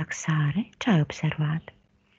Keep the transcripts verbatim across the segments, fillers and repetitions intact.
relaxare, ce ai observat?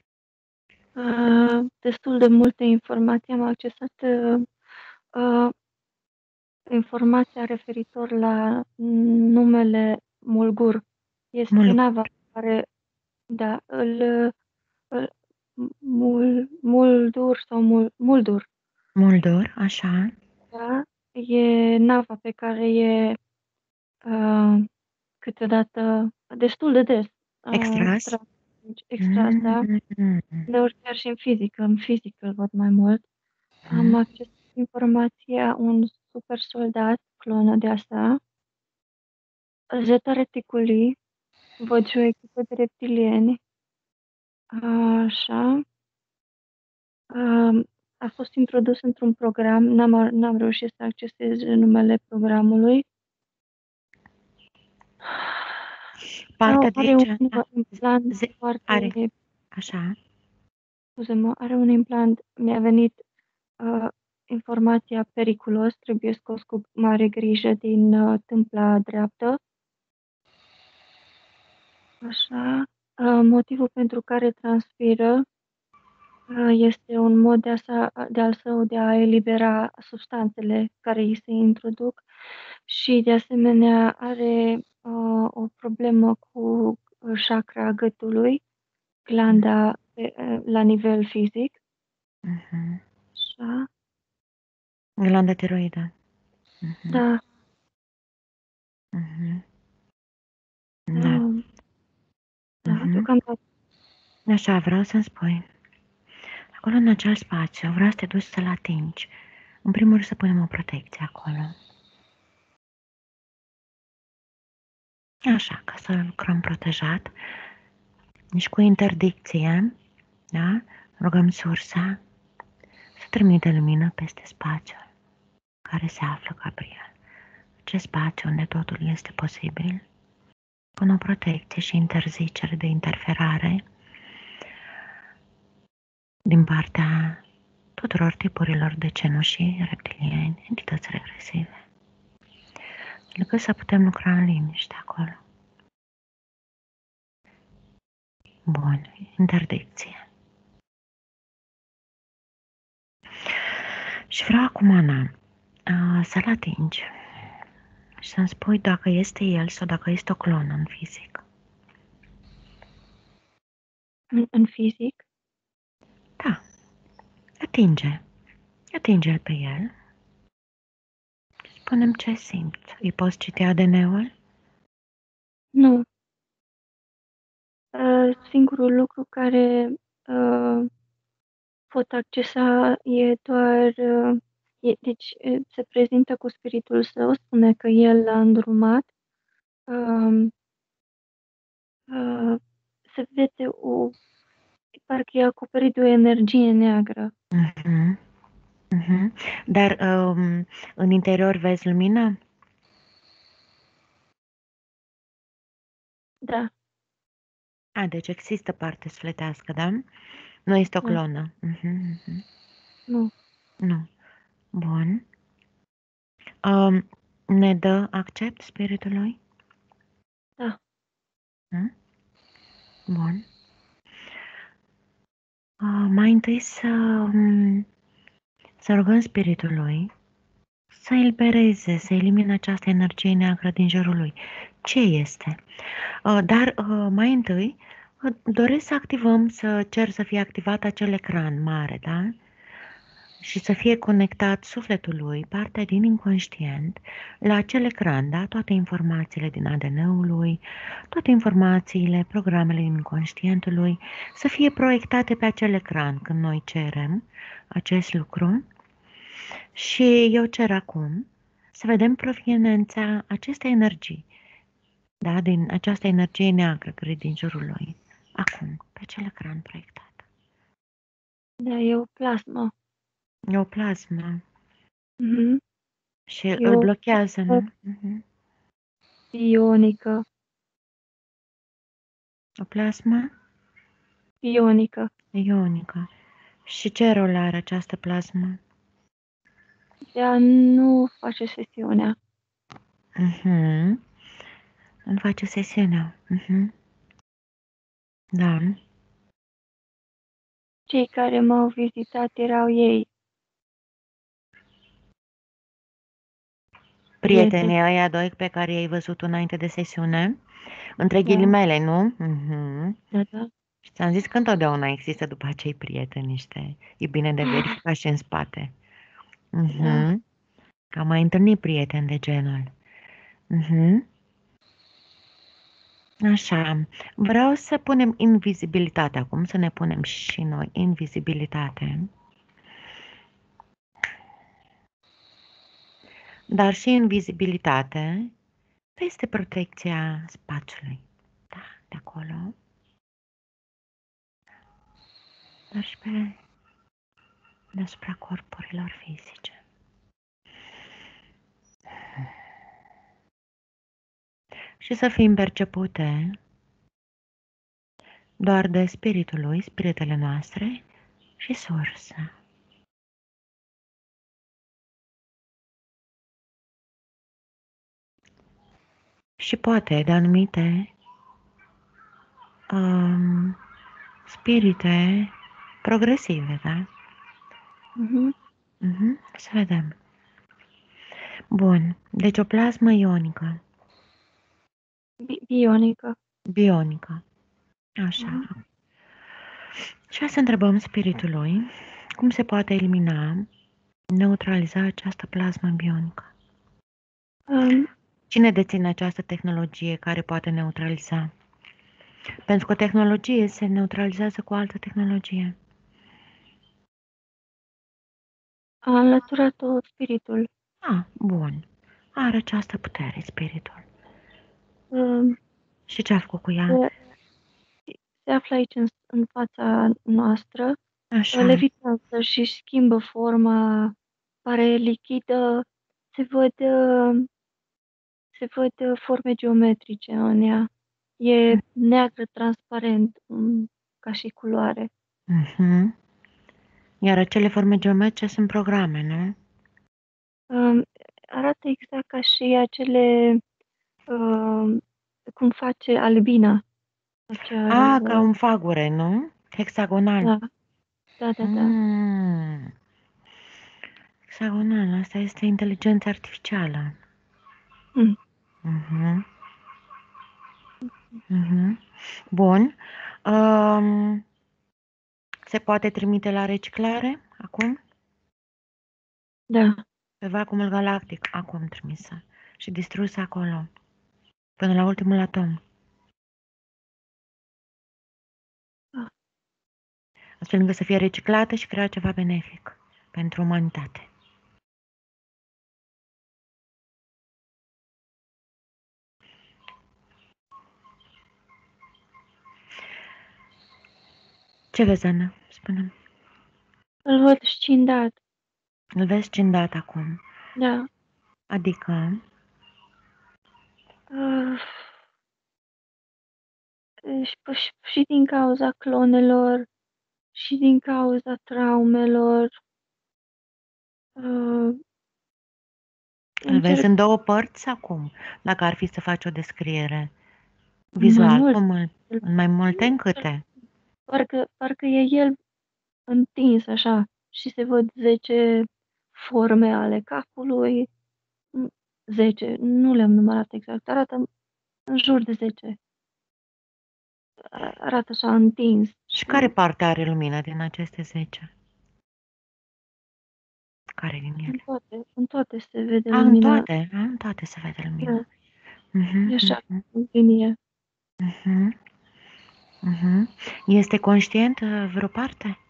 Uh, destul de multe informații. Am accesat uh, uh, informația referitor la numele Mulgur. Este Mul nava care, da, îl, îl mul, Muldur sau mul, Muldur, Muldur, așa. da, e nava pe care e uh, câteodată destul de des uh, Extras? extras, extras, da, Mm. uneori chiar și în fizică, în fizică îl văd mai mult. Am Mm. accesat informația un super soldat, clonă de asta, Zeta Reticuli, văd și o echipă de reptilieni, așa. Um, a fost introdus într-un program, n-am, n-am reușit să accesez numele programului. Partea Sau de are aici, un da, implant ze- are, foarte, așa. scuze-mă, are un implant, mi-a venit uh, informația periculos, trebuie scos cu mare grijă din uh, tâmpla dreaptă. Așa, uh, motivul pentru care transpiră uh, este un mod de, a sa, de al său de a elibera substanțele care îi se introduc și de asemenea are uh, o problemă cu chakra gâtului, glanda pe, uh, la nivel fizic. Mhm. Așa, Glanda tiroidă. Mhm. da, Mhm. Da. uh, da, Mhm. deocamdată. Așa, vreau să-mi spui. Acolo, în acel spațiu, vreau să te duci să-l atingi. În primul rând să punem o protecție acolo. Așa, ca să lucrăm protejat. Nici cu interdicție, da? Rugăm sursa să trimite lumină peste spațiul care se află Gabriel. Acest spațiu unde totul este posibil. Pun o protecție și interzicere de interferare din partea tuturor tipurilor de cenușii, reptilieni, entități regresive. Decât să putem lucra în liniște acolo. Bun, interdicție. Și vreau acum, Ana, să-l atingi și să-mi spui dacă este el sau dacă este o clonă în fizic. În, în fizic, Da, atinge. Atinge-l pe el. Spune-mi ce simți. Îi poți citi A D N-ul? nu. Uh, singurul lucru care uh, pot accesa e doar, uh, e, deci uh, se prezintă cu spiritul său, spune că el l-a îndrumat, uh, uh, se vede o, parcă e acoperit de o energie neagră. Mhm, mhm. Dar um, în interior vezi lumină? Da, A, deci există parte sufletească, da? Nu este o nu, clonă. Mhm, mhm. nu, Nu. Bun. Um, ne dă accept spiritului? da, Hmm? Bun. Uh, mai întâi să, um, să rugăm spiritului să elibereze, să elimine această energie neagră din jurul lui. Ce este? Uh, dar uh, mai întâi uh, doresc să activăm, să cer să fie activat acel ecran mare, da? Și să fie conectat sufletul lui, partea din inconștient, la acel ecran, da? Toate informațiile din A D N-ul lui, toate informațiile, programele din inconștientul lui, să fie proiectate pe acel ecran când noi cerem acest lucru. Și eu cer acum să vedem proveniența acestei energii, da? Din această energie neagră care e din jurul lui, acum, pe acel ecran proiectat. da, e o plasmă. E o plasmă. Mhm. Și E îl o blochează, plasmă nu? Mhm. ionică, O plasmă ionică, ionică. Și ce rol are această plasmă? de a nu face sesiunea. Mhm. Îmi face sesiunea. Mhm. Da. Cei care m-au vizitat erau ei, prieteni. Prietenii ăia doi pe care i-ai văzut înainte de sesiune, între Da, ghilimele, nu? Mhm. da, da. Și ți-am zis că întotdeauna există după acei prieteni niște... E bine de verificat și în spate. Da. Mhm. Că am mai întâlnit prieteni de genul. Mhm. Așa. Vreau să punem invizibilitate acum, să ne punem și noi invizibilitate. Dar și invizibilitate peste protecția spațiului. Da, de acolo. Dar și pe deasupra corpurilor fizice. Și să fim percepute doar de spiritul lui, spiritele noastre și sursa. Și poate de anumite um, spirite progresive, da? Mhm. Mhm. Să vedem. Bun, deci o plasmă ionică, Bi- Bionică. bionică, așa. Mhm. Și să întrebăm spiritul lui cum se poate elimina, neutraliza această plasmă bionică. Um, Cine deține această tehnologie care poate neutraliza? Pentru că o tehnologie se neutralizează cu altă tehnologie. a înlăturat-o spiritul. Ah, bun. Are această putere, spiritul. Um, Și ce a făcut cu ea? se, se află aici în, în fața noastră, Așa. levitează și schimbă forma, pare lichidă, se văd, uh, se văd uh, forme geometrice în ea. E neagră, transparent, um, ca și culoare. Mhm. Iar acele forme geometrice sunt programe, nu? Um, arată exact ca și acele, um, cum face albina. Acea, A, ca uh, un fagure, nu? Hexagonal. da, da, da, da. Mm. Hexagonal, asta este inteligența artificială. Mm. Mhm. Mhm. Bun. Um, se poate trimite la reciclare acum? Da. Pe vacuumul galactic, acum trimisă. Și distrusă acolo, până la ultimul atom. Ah, Astfel încât să fie reciclată și crea ceva benefic pentru umanitate. Ce vezi, Ana? Spune-mi. îl văd scindat. Îl vezi cindat acum. Da. Adică, Uh, și, și, și din cauza clonelor, și din cauza traumelor, uh, îl vezi încerc în două părți acum, dacă ar fi să faci o descriere mai vizual. mult. Cum îl, în mai multe în câte? Parcă, parcă e el întins așa și se văd zece forme ale capului. Mm, zece, nu le-am numărat exact, arată în jur de zece. A- Arată așa întins Și care și parte are lumină din aceste zece? Care din în ele? toate, în toate se vede A, în lumina. toate, a, în toate se vede Da, lumină. Mhm, e așa, mhm, în linie. mhm, mhm. Este conștient uh, vreo parte?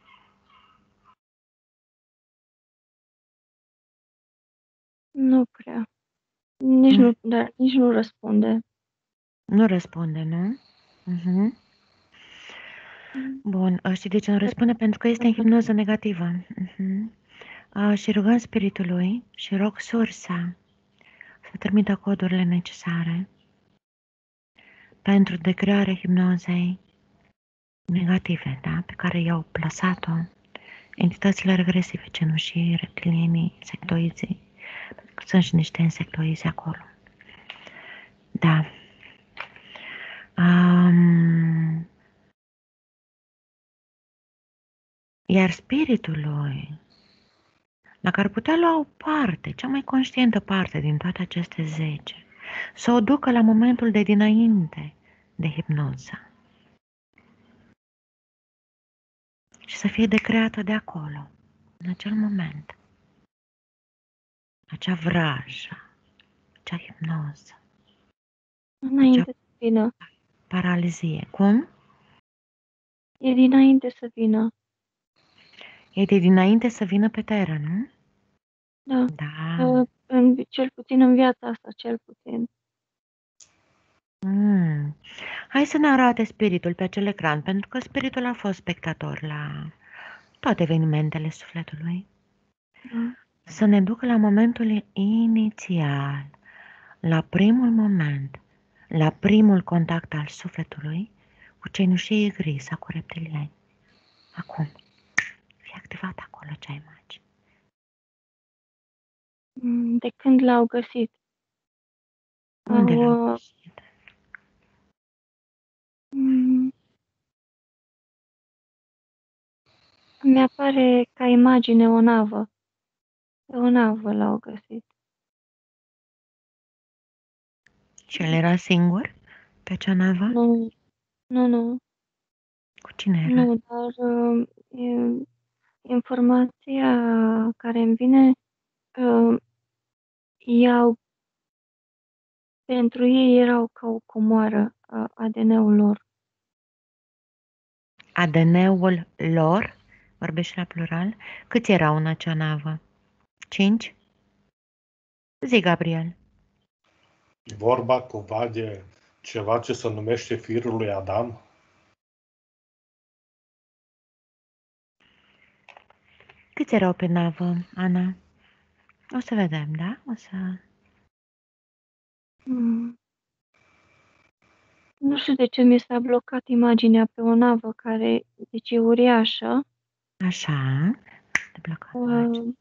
Nu prea. Nici Mm. nu, dar nici nu răspunde. Nu răspunde, nu? Mhm. Mm, Bun, uh, știi de ce nu cred răspunde? Pentru că este în că- hipnoză negativă. Mhm. Uh, și rugăm spiritului și rog sursa să trimită codurile necesare pentru decrearea hipnozei negative, da? Pe care i-au plasat-o entitățile regresive, cenușii, reptilienii, sectoizii. Sunt și niște insectoizi acolo. Da. Um, Iar spiritul lui, dacă ar putea lua o parte, cea mai conștientă parte din toate aceste zece, să o ducă la momentul de dinainte de hipnoză și să fie decreată de acolo, în acel moment, acea vrajă, acea hipnoză, acea Înainte să vină. paralizie. Cum? E dinainte să vină. E de dinainte să vină pe teren, nu? Da. Da. Uh, În, cel puțin în viața asta, cel puțin. Mm. Hai să ne arate spiritul pe acel ecran, pentru că spiritul a fost spectator la toate evenimentele sufletului. Da. Să ne ducă la momentul inițial, la primul moment, la primul contact al sufletului cu cenușie gri sau cu reptilieni. Acum, fie activat acolo cea imagine. Mm, De când l-au găsit. Unde Au, l-au uh, găsit? mm, Mi apare ca imagine o navă. Pe o navă l-au găsit. Și el era singur pe acea navă? Nu, nu, nu, Cu cine era? nu, dar uh, e- informația care îmi vine, uh, iau, pentru ei erau ca o comoară a A D N-ul lor. A D N-ul lor? Vorbești la plural? Câți erau în acea navă? Cinci? Zi, Gabriel. E vorba cumva de ceva ce se numește firul lui Adam? Câți erau pe navă, Ana? O să vedem, da? O să... Mm. Nu știu de ce mi s-a blocat imaginea pe o navă care, deci e uriașă. Așa. De blocat. Uh,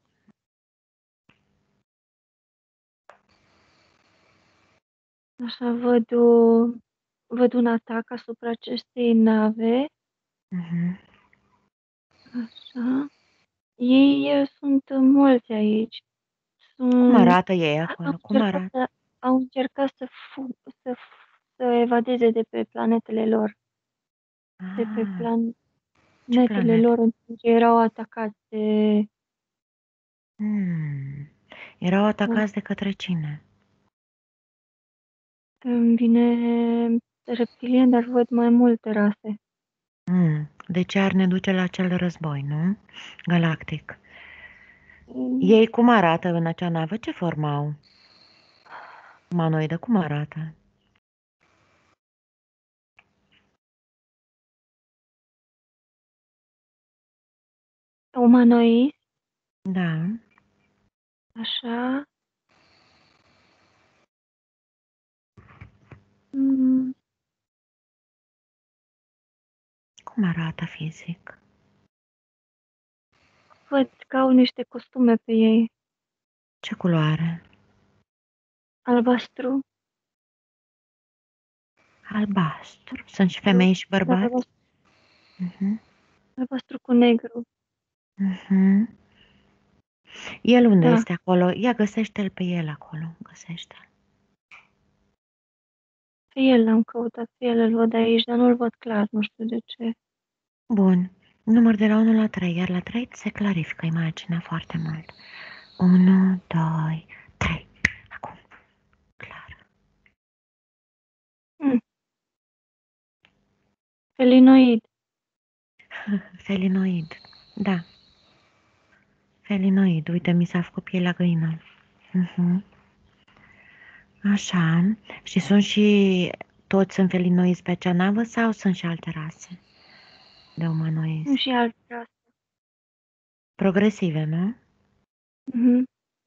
Așa văd, o, văd un atac asupra acestei nave. Uh-huh. Așa. Ei uh, sunt mulți aici. Cum Sunt, arată ei a- au acolo? Cum încercat arată? să, au încercat să, fu, să, să evadeze de pe planetele lor, de pe Ah, ce planetele planetă? lor în timp ce erau atacați de, Hmm. Erau atacați de către cine? îmi vine reptilien, dar văd mai multe rase. Hmm. De ce ar ne duce la acel război, nu? Galactic. Mm, Ei cum arată în acea navă? Ce formă au? Umanoidă, cum arată? Umanoizi, Da. așa. Mm, Cum arată fizic? Văd că au niște costume pe ei. Ce culoare? Albastru. Albastru. Sunt și Albastru, femei și da, bărbați? albastru, Uh-huh. albastru cu negru. Uh-huh. El unde Da, este acolo? Ia găsește-l pe el acolo. Găsește-l. pe el l-am căutat, pe el îl văd aici, dar nu-l văd clar, nu știu de ce. Bun. Număr de la unu la trei, iar la trei se clarifică imaginea foarte mult. unu, doi, trei. Acum. Clar. Mm. Felinoid. Felinoid. Da. Felinoid. Uite, mi s-a făcut pielea găină. Uh-huh. Așa. Și sunt și toți sunt felinoizi pe acea navă sau sunt și alte rase de Sunt umanoizi? și alte rase. Progresive, nu? Mhm.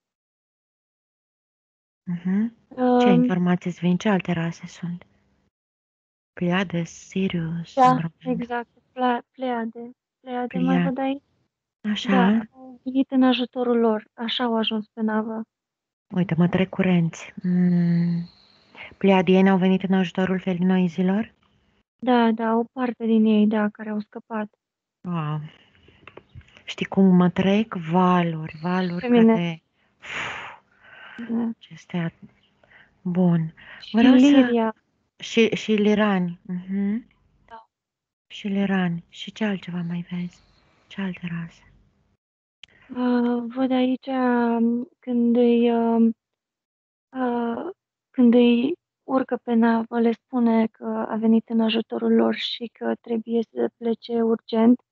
Uh-huh. Ce Um, informații îți vin? Ce alte rase sunt? Pleiades, Sirius, da, Andromeda, exact. Ple- Pleiade. Pleiade mai Pleiad. văd aici. Da, Așa. au venit în ajutorul lor. Așa au ajuns pe navă. Uite, mă trec curenți. Mm. Pleiadieni au venit în ajutorul felinoizilor? Da, da, o parte din ei, da, care au scăpat. Wow. Știi cum mă trec? Valuri, valuri Pe mine. care... Da. Acestea... Bun. Și Vreau să... liria. Și, și lirani. Mhm. Da. Și lirani. Și ce altceva mai vezi? Ce alte rase? Uh, văd aici um, când îi, uh, uh, când îi urcă pe navă, le spune că a venit în ajutorul lor și că trebuie să plece urgent.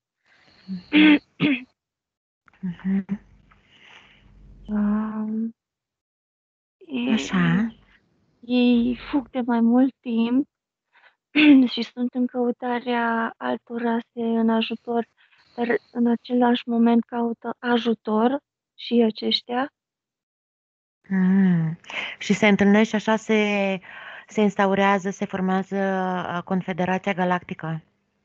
Mhm. Uh, Așa. ei fug de mai mult timp și sunt în căutarea altor rase în ajutor, dar în același moment caută ajutor și aceștia. Mm. Și se întâlnește așa, se, se instaurează, se formează uh, Confederația Galactică.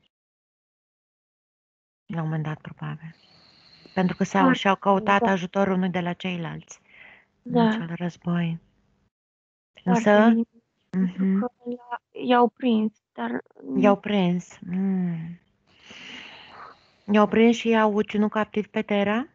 La un moment dat, probabil. Pentru că s-au, Foarte și-au căutat da, ajutor unul de la ceilalți în da, acel război. foarte Însă, bine, pentru mhm, că la- i-au prins, dar i-au mm, prins. Mm. I-au prins și i-au ținut captiv pe Terra.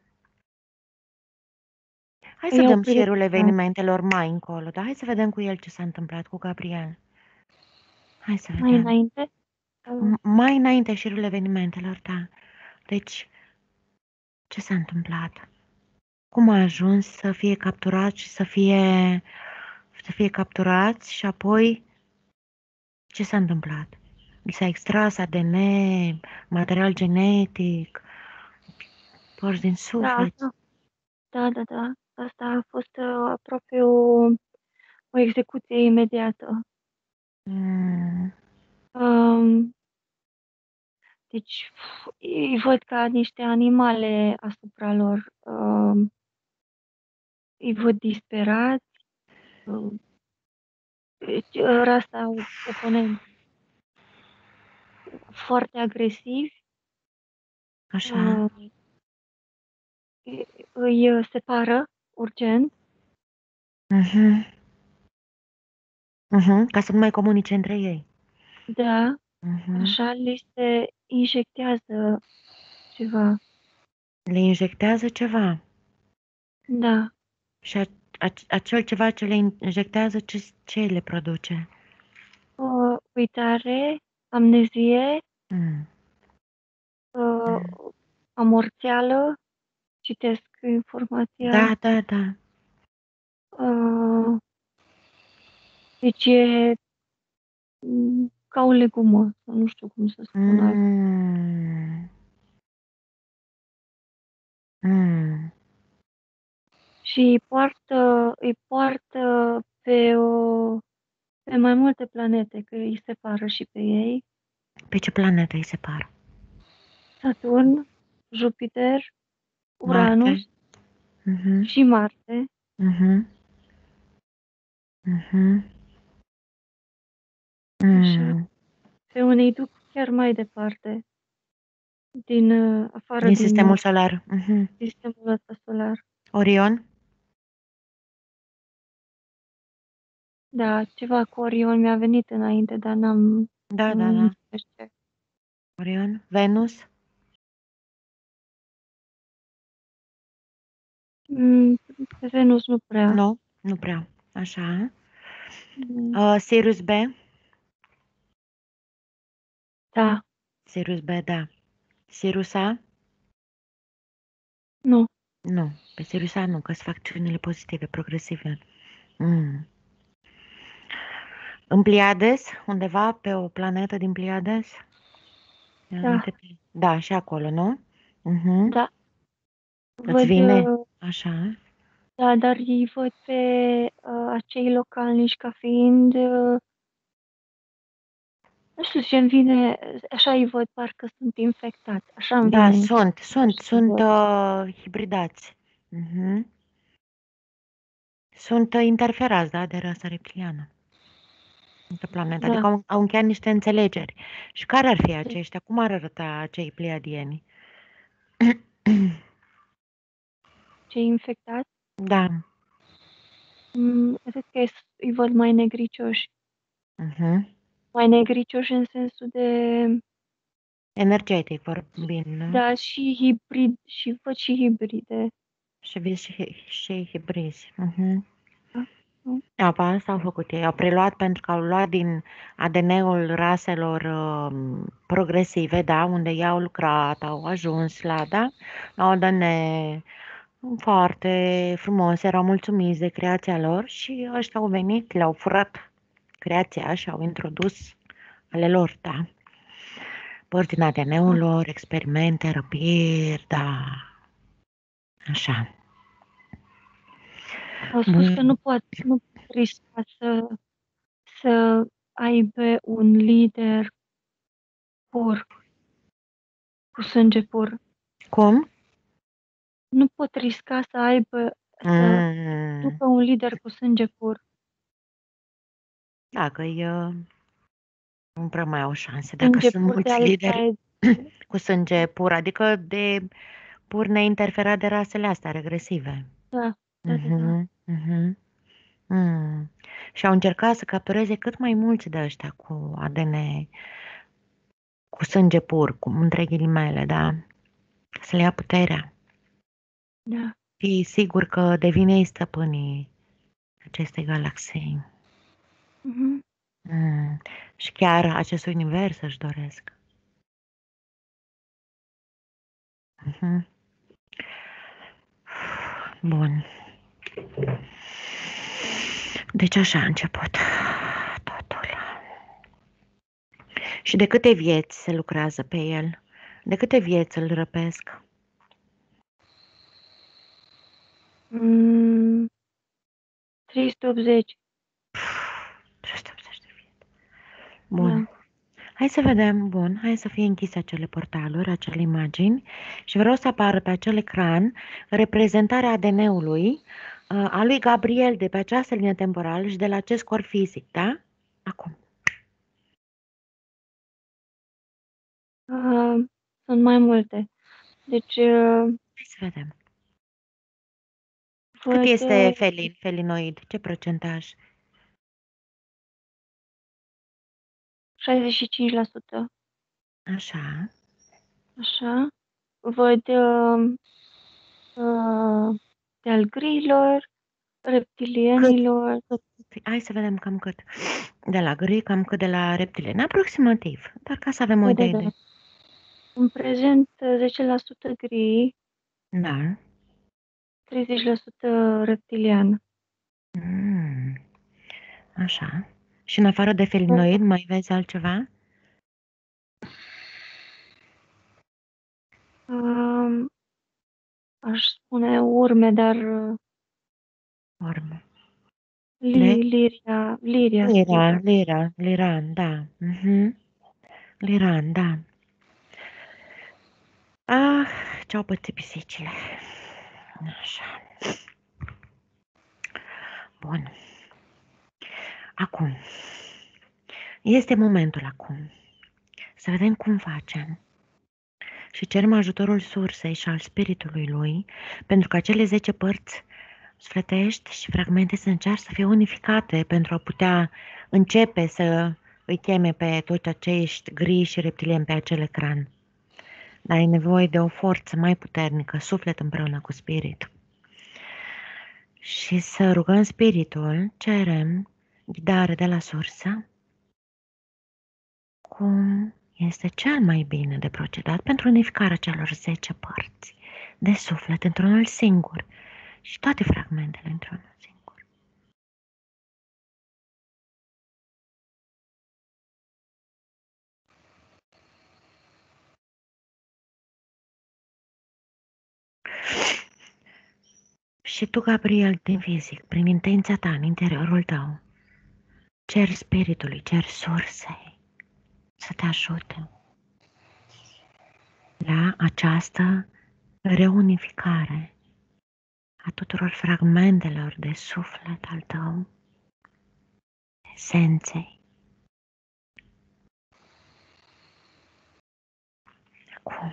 Hai să i-au dăm prins șirul da, evenimentelor mai încolo, dar hai să vedem cu el ce s-a întâmplat, cu Gabriel. Hai să mai vedem. înainte. Uh, M- Mai înainte șirul evenimentelor, da. Deci, ce s-a întâmplat? Cum a ajuns să fie capturat și să fie, să fie capturați și apoi ce s-a întâmplat? Li s-a extras A D N, material genetic, părți din Da, suflet. asta, da, da, da. Asta a fost uh, aproape o, o execuție imediată. Mm, Um, deci f- îi văd ca niște animale asupra lor. Um, îi văd disperați. Um, deci, uh, rasa oponent foarte agresivi. așa. Uh, îi îi, uh, separă urgent. Mhm, mhm, ca să nu mai comunice între ei. Da, Mhm. așa li se injectează ceva. Le injectează ceva. Da, Și a, a, acel ceva ce le injectează, ce, ce le produce? uh, uitare, amnezie, Mm. uh, Mm. amorțeală, citesc informația. Da, da, da. Uh, deci e mm, ca o legumă, sau nu știu cum să spun altfel. Mm. Mm. Și îi poartă, îi poartă pe, o, pe mai multe planete, că îi separă și pe ei. Pe ce planetă îi separă? Saturn, Jupiter, Marte? Uranus Mhm, și Marte. mhm, mhm. Așa, Mm. pe unei duc chiar mai departe, din uh, afară Din din uh, sistemul solar. Mhm. sistemul ăsta solar. Orion? Da, ceva cu Orion mi-a venit înainte, dar n-am Da, da, nu da. înțeles ce. Orion? Venus? Mm, pe Venus nu prea. Nu, nu prea. Așa. Mm, Uh, Sirius B? da, Sirius B, da. Sirius A? nu. Nu. Pe Sirius A nu, că sunt facțiunile pozitive, progresive. Mm. În Pleiades? Undeva pe o planetă din Pleiades? Da, Da, și acolo, nu? Mhm. da. Îți Văd, vine? uh, Așa. da, dar îi văd pe uh, acei localnici ca fiind, uh, nu știu ce îmi vine, așa îi văd, parcă sunt infectați. Așa îmi Da, vine, sunt, sunt, așa îi sunt văd. uh, hibridați. Mhm. Sunt uh, interferați, da, de rasa reptiliană. Pe planetă. Da, Adică au, au încheiat niște înțelegeri. Și care ar fi aceștia? Cum ar arăta acei pleiadieni? cei infectați, Da. mm, cred că îi îi văd mai negricioși. Mhm. Mai negricioși în sensul de Energetic vorbind, nu? Da, și hibrid, și văd și hibride. Și vezi și, și hibrizi. Uh-huh. Da. Da, pe asta au făcut ei. Au preluat pentru că au luat din A D N-ul raselor uh, progresive, da, unde ei au lucrat, au ajuns la, da, la o A D N foarte frumos, erau mulțumiți de creația lor și ăștia au venit, le-au furat creația și au introdus ale lor, da. Părți din A D N-ul lor, experimente, răpiri, da, așa. Au spus Bun. că nu poate, nu pot risca să, să aibă un lider pur, cu sânge pur. Cum? Nu pot risca să aibă, să Mm, ducă un lider cu sânge pur. dacă e, nu prea mai au șanse. Dacă Sânge sunt pur de mulți alfa. lideri cu sânge pur, adică de pur neinterferat de rasele astea regresive. Da, da, da, da. Mhm, mhm. Mm. Și au încercat să captureze cât mai mulți de ăștia cu A D N, cu sânge pur, cu între ghilimele, da? Să le ia puterea. Da. Fii sigur că devine ei stăpânii acestei galaxii. Mhm. Mm. Și chiar acest univers își doresc. Mhm. Bun. Deci așa a început totul. Și de câte vieți se lucrează pe el? De câte vieți îl răpesc? Mm, trei sute optzeci. trei sute optzeci de vieți. Bun. Da. Hai să vedem, bun, hai să fie închise acele portaluri, acele imagini și vreau să apară pe acel ecran reprezentarea A D N-ului uh, a lui Gabriel de pe această linie temporală și de la acest corp fizic, da? Acum. Uh, sunt mai multe. Deci, uh, Hai să vedem. Cât văd este uh, felin, felinoid? Ce procentaj? șaizeci și cinci la sută. Așa. Așa. Văd uh, uh, de-al grilor, reptilienilor. Cât, cât, hai să vedem cam cât. De la gri, cam cât de la reptilieni. Aproximativ, doar ca să avem o Da, da, idee da. de... În prezent, uh, zece la sută gri, Da. treizeci la sută reptilian. Mm. Așa. Și în afară de felinoid, mai vezi altceva? Uh, aș spune urme, dar uh, Urmă. li, De? liria, liria, Lira, schiva. lira, liran, da. Mhm. Liran, da. Ah, ce-au pățit pisicile. Așa. Bun. Acum. Este momentul acum. Să vedem cum facem. Și cerem ajutorul sursei și al spiritului lui, pentru că acele zece părți sfletești și fragmente să încearcă să fie unificate pentru a putea începe să îi cheme pe toți acești gri și reptilieni pe acel ecran. Dar ai nevoie de o forță mai puternică, suflet împreună cu spirit. Și să rugăm spiritul, cerem ghidare de la sursă, cum este cel mai bine de procedat pentru unificarea celor zece părți de suflet într-unul singur și toate fragmentele într-unul singur. Și tu, Gabriel, din fizic, prin intenția ta, în interiorul tău, cer spiritului, cer sursei să te ajute la această reunificare a tuturor fragmentelor de suflet al tău, esenței. Acum.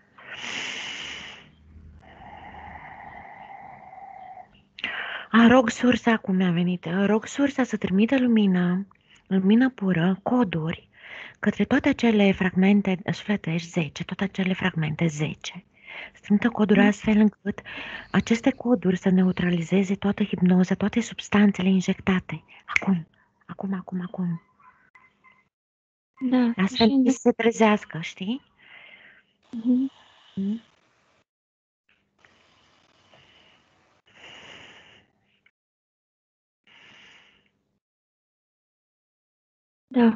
A, rog sursa, cum mi-a venit, rog sursa să trimită lumină, lumină pură, coduri, către toate acele fragmente sufletești zece, toate acele fragmente zece. Să trimită coduri astfel încât aceste coduri să neutralizeze toată hipnoza, toate substanțele injectate. Acum, acum, acum, acum. Da, Astfel și încât de... să se trezească, știi? Mhm. Mm? Da.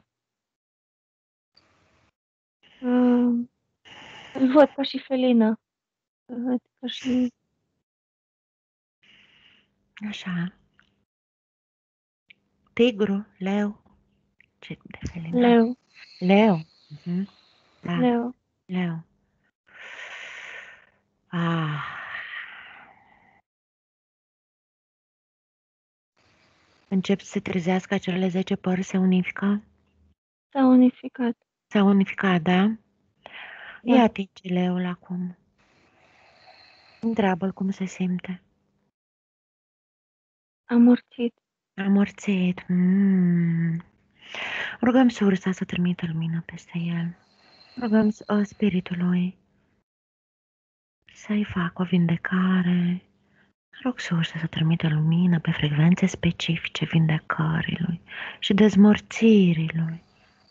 Uh, îl văd ca și felină. Îl văd ca și... Așa. Tigru, leu, ce de felină? leu. Leu. Mhm. Da, Leu. leu. Ah. Încep să se trezească acele zece pări, se unifică? S-a unificat. S-a unificat, da? Da. Ia atinge leul acum. Întreabă-l cum se simte. Amorțit. Amorțit. Mm. Rugăm sursa să trimită lumină peste el. Rugăm uh, spiritului să-i facă o vindecare. Rog sursa să trimită lumină pe frecvențe specifice vindecării lui și dezmorțirii lui.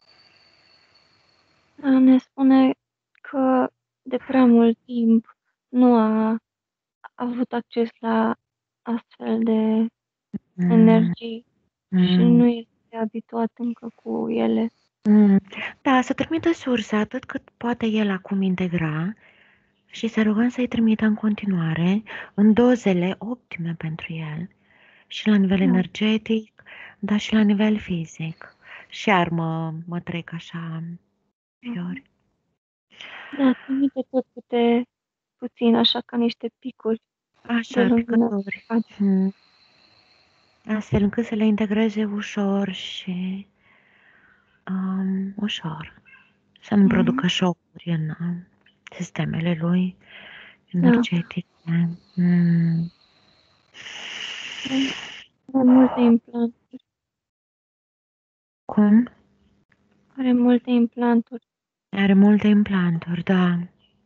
Ne spune că de prea mult timp nu a avut acces la astfel de Mm. energii și Mm. nu este abituat încă cu ele. Mm. Da, să trimită sursa atât cât poate el acum integra și să rugăm să-i trimită în continuare în dozele optime pentru el și la nivel Da. energetic, dar și la nivel fizic. Și iar mă, mă trec așa fiori. Da, trimite tot câte puțin, așa ca niște picuri de Așa, lumină. picături. Hmm. Astfel încât să le integreze ușor și um, ușor. Să nu Mhm. producă șocuri în uh, sistemele lui Da. energetice. Mm. Are multe implanturi. Cum? Are multe implanturi. Are multe implanturi, da.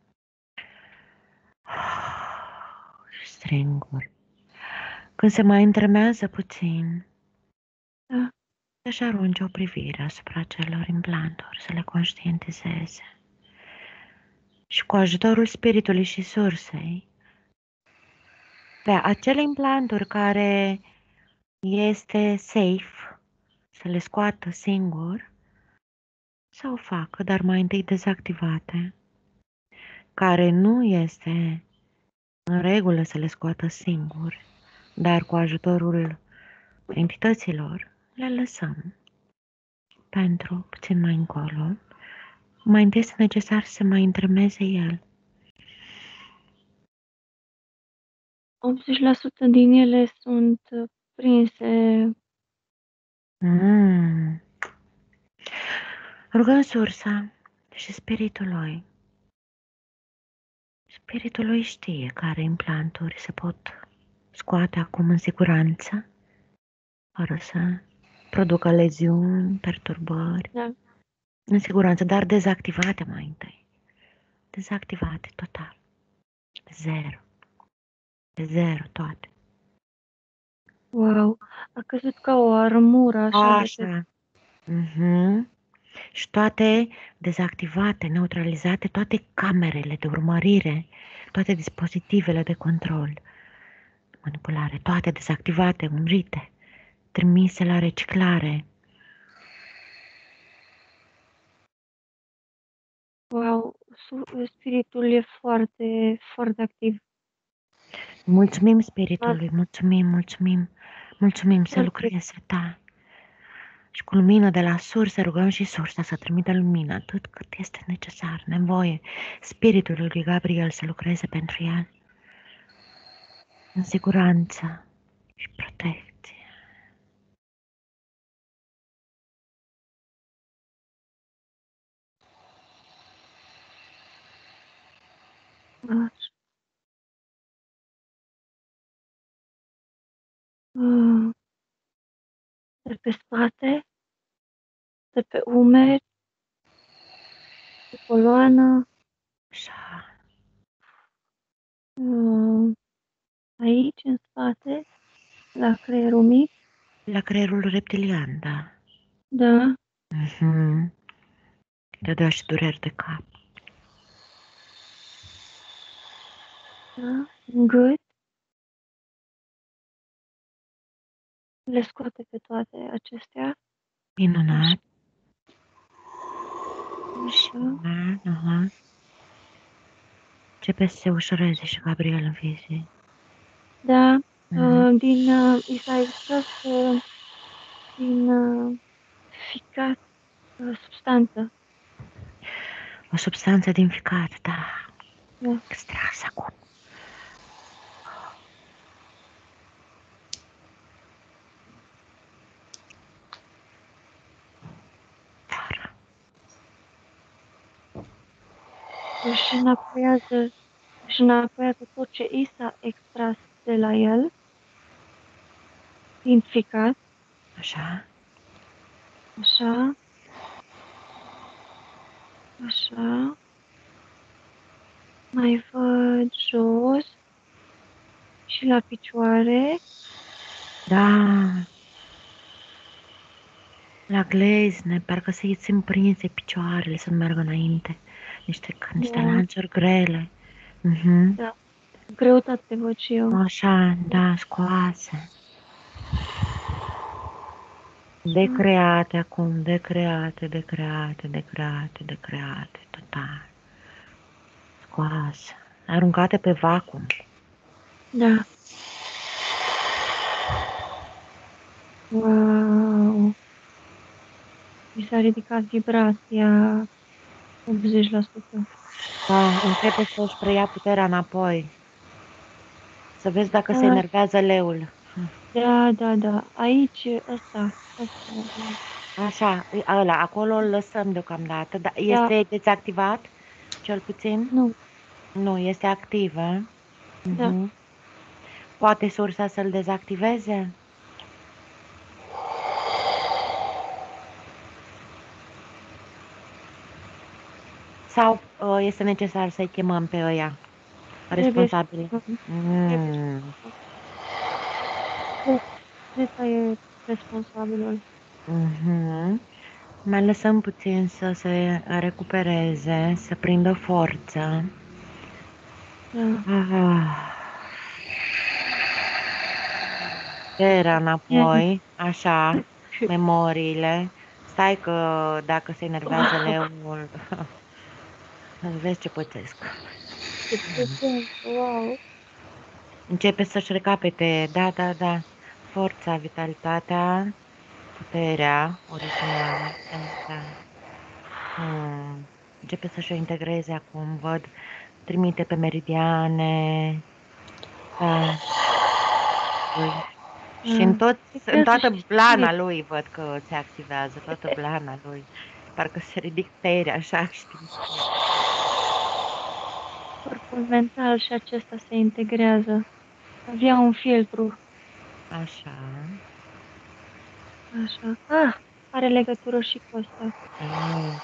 Stringuri. Când se mai întremează puțin, Da. să-și arunce o privire asupra celor implanturi, să le conștientizeze. Și cu ajutorul spiritului și sursei, pe acele implanturi care este safe să le scoată singur, să o facă, dar mai întâi dezactivate, care nu este în regulă să le scoată singur, dar cu ajutorul entităților le lăsăm pentru puțin mai încolo. Mai întâi este necesar să mai întremeze el. optzeci la sută din ele sunt prinse. Mm. Rugăm sursa și spiritul lui. Spiritul lui știe care implanturi se pot scoate acum în siguranță, fără să producă leziuni, perturbări. Da. În siguranță, dar dezactivate mai întâi. Dezactivate total. Zero. De zero toate. Wow. A căzut ca o armură așa, de pe... Așa. Mhm. Și toate dezactivate, neutralizate, toate camerele de urmărire, toate dispozitivele de control, manipulare, toate dezactivate, umbrite, trimise la reciclare. Wow. Spiritul e foarte, foarte activ. Mulțumim spiritului, mulțumim, mulțumim, mulțumim să lucreze, da. Și cu lumină de la sursă rugăm și sursa să trimită lumină atât cât este necesar, nevoie. Spiritul lui Gabriel să lucreze pentru el în siguranță și protecție. Așa. Uh, de pe spate, de pe umeri, coloană, Așa. uh, aici, în spate, la creierul mic, La creierul reptilian, da. da, Mhm. Te dă și dureri de cap. da, în gât, le scoate pe toate acestea, Minunat. așa, Da, aha. Începe să se ușureze și Gabriel în fizic. da, Mhm. uh, din, uh, i s-a extras uh, din uh, ficat uh, substanță, O substanță din ficat, da. da, Extras acum. Fără. își înapoiază, își înapoiază tot ce i s-a extras de la el, din ficat, Așa. așa, așa, mai văd jos și la picioare, Da. La glezne, parcă să-i țin prinse picioarele să nu meargă înainte. Niște, ca niște da, lancuri grele. Mhm. da, greutate văd și eu, Așa, da, scoase. așa, Decreate acum, decreate, decreate, decreate, decreate, total. Scoase. Aruncate pe vacuum. da, wow, mi s-a ridicat vibrația optzeci la sută. Da, începe să-și preia puterea înapoi. Să vezi dacă se Da, enervează leul. da, da, da, aici, ăsta, ăsta, Așa, e ăla, acolo îl lăsăm deocamdată. Dar da, este dezactivat, cel puțin? nu, Nu, este activ, eh? da, Mhm. Poate sursa să-l dezactiveze? Sau uh, este necesar să-i chemăm pe ăia trebuie să, responsabili? trebuie să, Mm. ăsta e responsabilul. Mhm. Mai lăsăm puțin să se recupereze, să prindă forță. Da. Ah. Era înapoi, așa, memoriile. Stai că dacă se enervează Wow, leul, vezi ce pățesc. ce puternic, wow. Începe să-și recapete, da, da, da, forța, vitalitatea, puterea originală. Da. Hmm. Începe să-și o integreze acum, văd, trimite pe meridiane, da. Și în, tot, în Activează toată și blana spirit, lui văd că se activează, toată blana lui. Parcă se ridic tăieri, așa, știi? corpul mental și acesta se integrează. Avea un filtru, Așa. așa. Ah, are legătură și cu ăsta, Mm.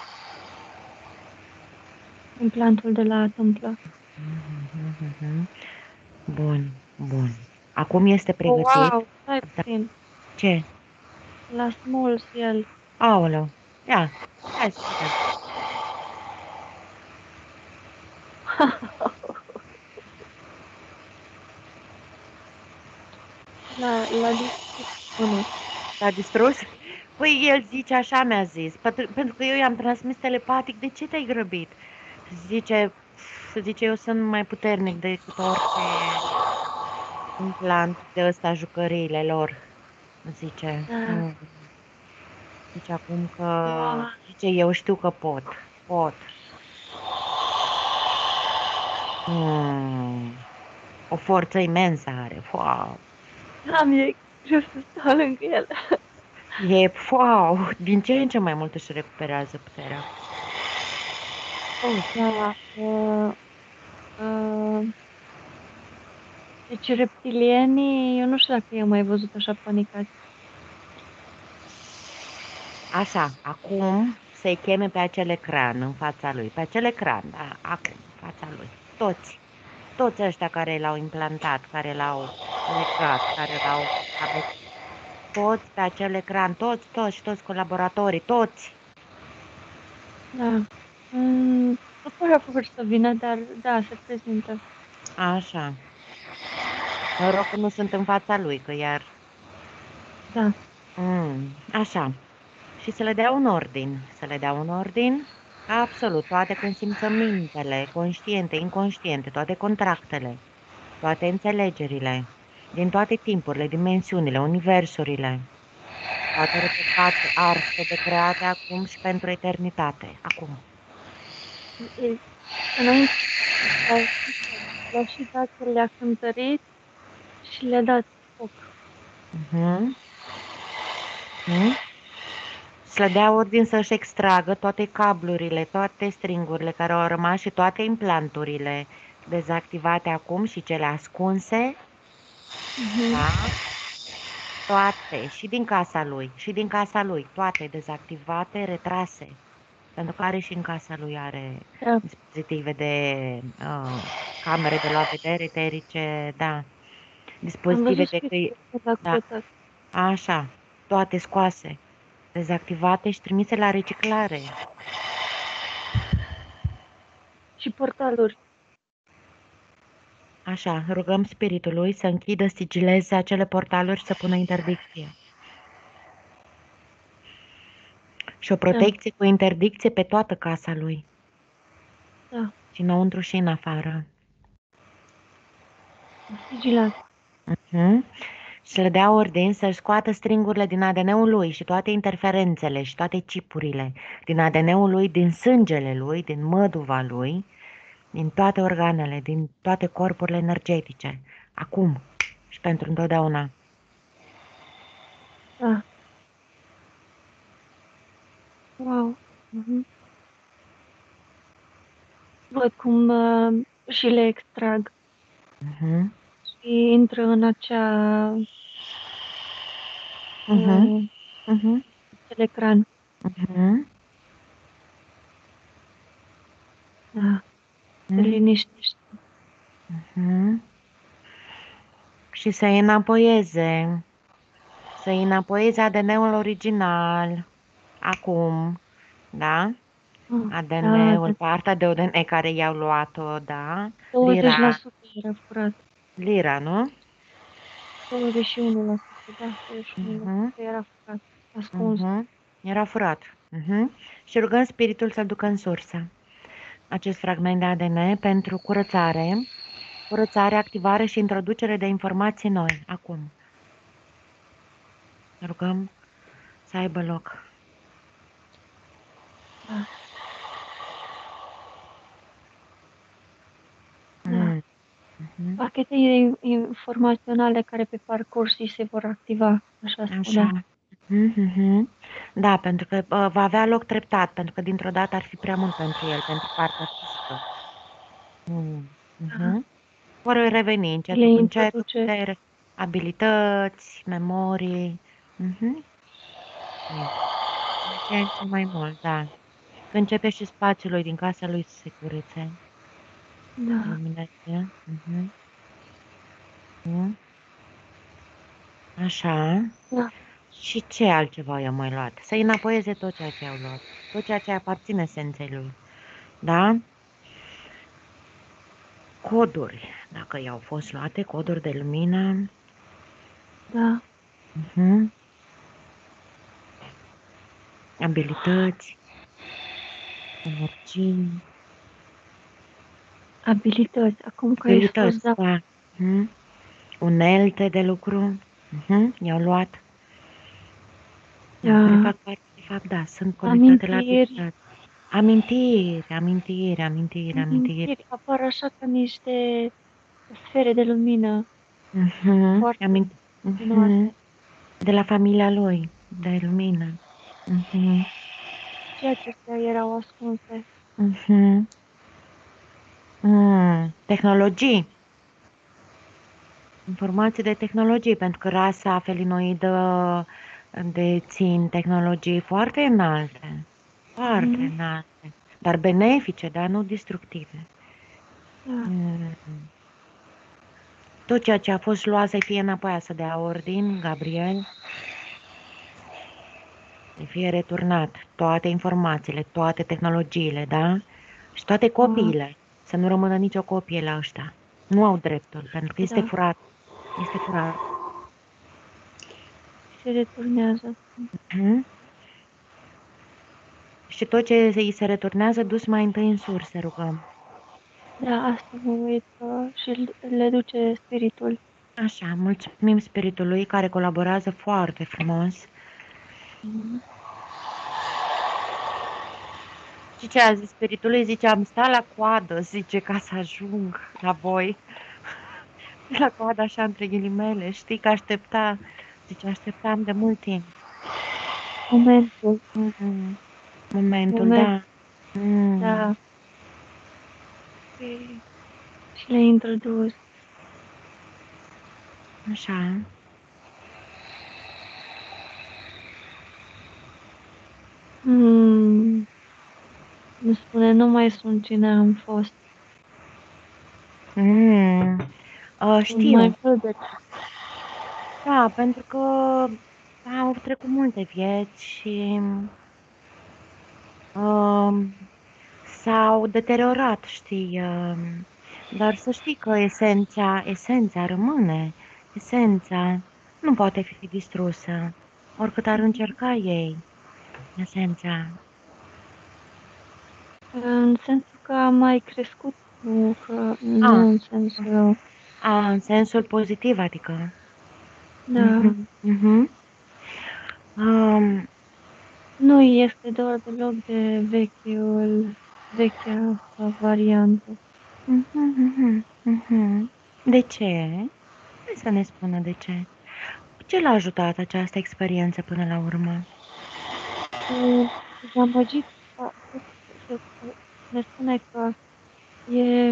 implantul de la tâmplă. Mhm, mhm. Bun, bun. Acum este Oh, pregătit. wow, stai Da. puțin. Ce? La smuls el. Aoleu. Ia, hai să vedem. La, la distrus. Oh, nu. S-a distrus? Păi el zice, așa mi-a zis, pentru, pentru că eu i-am transmis telepatic, de ce te-ai grăbit? Zice, zice, eu sunt mai puternic decât orice implant de ăsta, jucăriile lor, zice. Da. Mm. Zice acum că, Wow. zice, eu știu că pot, pot. Mm. O forță imensă are, wow. Da, mi-e greu să stau lângă el. E, wow, din ce în ce mai mult își recuperează puterea. Oh, da. Uh, uh, deci reptilienii, eu nu știu dacă i-am mai văzut așa panicați. Așa, acum să-i cheme pe acel ecran în fața lui. Pe acel ecran, da, acum, în fața lui. Toți. Toți ăștia care l-au implantat, care l-au legat, care l-au... Toți pe acel ecran, toți, toți, toți colaboratorii, toți. Da. Mm, nu prea făcut să vină, dar da, se prezintă. Așa. Noroc că nu sunt în fața lui, că iar... Da. Mm, așa. Și să le dea un ordin. Să le dea un ordin absolut toate consimțămintele, conștiente, inconștiente, toate contractele, toate înțelegerile, din toate timpurile, dimensiunile, universurile, toate replicate, arse de create acum și pentru eternitate. Acum. E- Înainte le-a și dat, le-a cântărit și le-a dat foc. Mhm. Mhm. Să le dea ordin să-și extragă toate cablurile, toate stringurile care au rămas și toate implanturile dezactivate acum și cele ascunse, Mhm. da? Toate, și din casa lui, și din casa lui, toate dezactivate, retrase. Pentru că are și în casa lui are Da. dispozitive de uh, camere de luat vedere eterice, da. Am Dispozitive văzut de scrisul căi, când a da, căutat. așa, toate scoase, dezactivate și trimise la reciclare. Și portaluri. Așa, rugăm spiritului să închidă, sigileze acele portaluri și să pună interdicție. Și o protecție cu interdicție pe toată casa lui. Da. Și înăuntru și în afară. Vigilat. Mhm. Și să le dea ordin să-și scoată stringurile din A D N-ul lui și toate interferențele și toate chipurile din A D N-ul lui, din sângele lui, din măduva lui, din toate organele, din toate corpurile energetice. Acum și pentru întotdeauna. Da. Wow. Mhm. Văd cum uh, și le extrag Mhm. și intră în acea Mhm. uh, Mhm. acel ecran. Mhm. Da. Se Mhm. liniștește. Mhm. Și să-i înapoieze, să-i înapoieze A D N-ul original, acum, da? Ah, da, A D N-ul, da. partea de A D N care i-au luat-o, da? douăzeci la Lira, sută era furat. lira, nu? douăzeci și unu la sută, da, douăzeci și unu la Mhm. sută era furat. Ascuns. Mhm. Era furat. Mhm. Și rugăm spiritul să-l ducă în sursă. Acest fragment de A D N pentru curățare, curățare, activare și introducere de informații noi, acum. Rugăm să aibă loc. Da. Da. Mm. Mhm. Pachetele informaționale care pe parcurs îi se vor activa, așa spunea. Așa. Mhm. Da, pentru că uh, va avea loc treptat, pentru că dintr-o dată ar fi prea mult pentru el, pentru partea fizică. Mm. Da. Mhm. Vor reveni Le încetul cu încetul, introduce. putere, abilități, memorii. Mhm. Ce ce mai mult, da. Că începe și spațiul lui din casa lui să se curețe. Da. Iluminație. Mhm. Mhm. Așa. Da. Și ce altceva i-au mai luat? Să-i înapoieze tot ceea ce au luat. Tot ceea ce aparține esenței lui. Da? Coduri. Dacă i-au fost luate, coduri de lumină. Da. Mhm. Abilități. Energii. Abilități. Acum că ai Abilități, spus, da. da. Mhm. Unelte de lucru. Mhm. I-au luat. Da, care Da. fac parte, de fapt, da, sunt conectate la Amintiri. abilități. Amintiri, amintiri, amintiri, amintiri. Amintiri. Apar așa ca niște sfere de lumină Mhm. foarte Amint- luminoase. mhm. De la familia lui, de lumină. Mhm. Și acestea erau ascunse. Mhm. Mm. Tehnologii. Informații de tehnologie, pentru că rasa felinoidă dețin tehnologii foarte înalte. foarte Mhm. înalte, dar benefice, dar nu destructive. Da. Mm. Tot ceea ce a fost luat să fie înapoi, să dea ordin, Gabriel, să fie returnat toate informațiile, toate tehnologiile, da? Și toate copiile, să nu rămână nicio copie la ăștia. Nu au dreptul, pentru că este Da. furat. Este furat. Se returnează. Mhm. Și tot ce îi se returnează, dus mai întâi în surse, rugăm. Da, asta mă uit că și le duce spiritul. Așa, mulțumim spiritului care colaborează foarte frumos. Mhm. Și ce a zis spiritului? Zice, am stat la coadă, zice, ca să ajung la voi. La coadă așa între ghilimele, știi că aștepta, zice, așteptam de mult timp. Momentul. Mm, Momentul, Moment. da. Mm, Da. Și și le-a introdus. Așa. Mm. Nu spune, nu mai sunt cine am fost. Mm. Uh, Sunt știu, mai mult de da, pentru că au trecut multe vieți și uh, s-au deteriorat, știi, uh, dar să știi că esența, esența rămâne, esența nu poate fi distrusă, oricât ar încerca ei, esența. în sensul că am mai crescut, nu că nu A, în sensul, a, în sensul pozitiv, adică. da, Mhm, mhm. Um, nu este doar deloc de vechiul, vechea asta variantă. mhm, mhm, mhm. De ce? Hai să ne spună de ce. Ce l-a ajutat această experiență până la urmă? E dezamăgit, a- se, ne spune că e,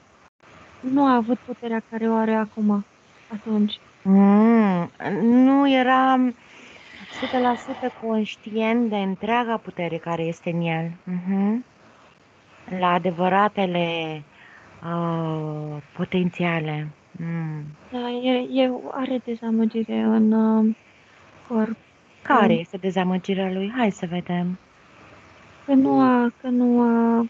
nu a avut puterea care o are acum, atunci. Mm, nu eram o sută la sută conștient de întreaga putere care este în el. Mhm. La adevăratele uh, potențiale. Mm. Da, e, e, are dezamăgire în uh, corp. Care este dezamăgirea lui? Hai să vedem. Că nu a, că nu a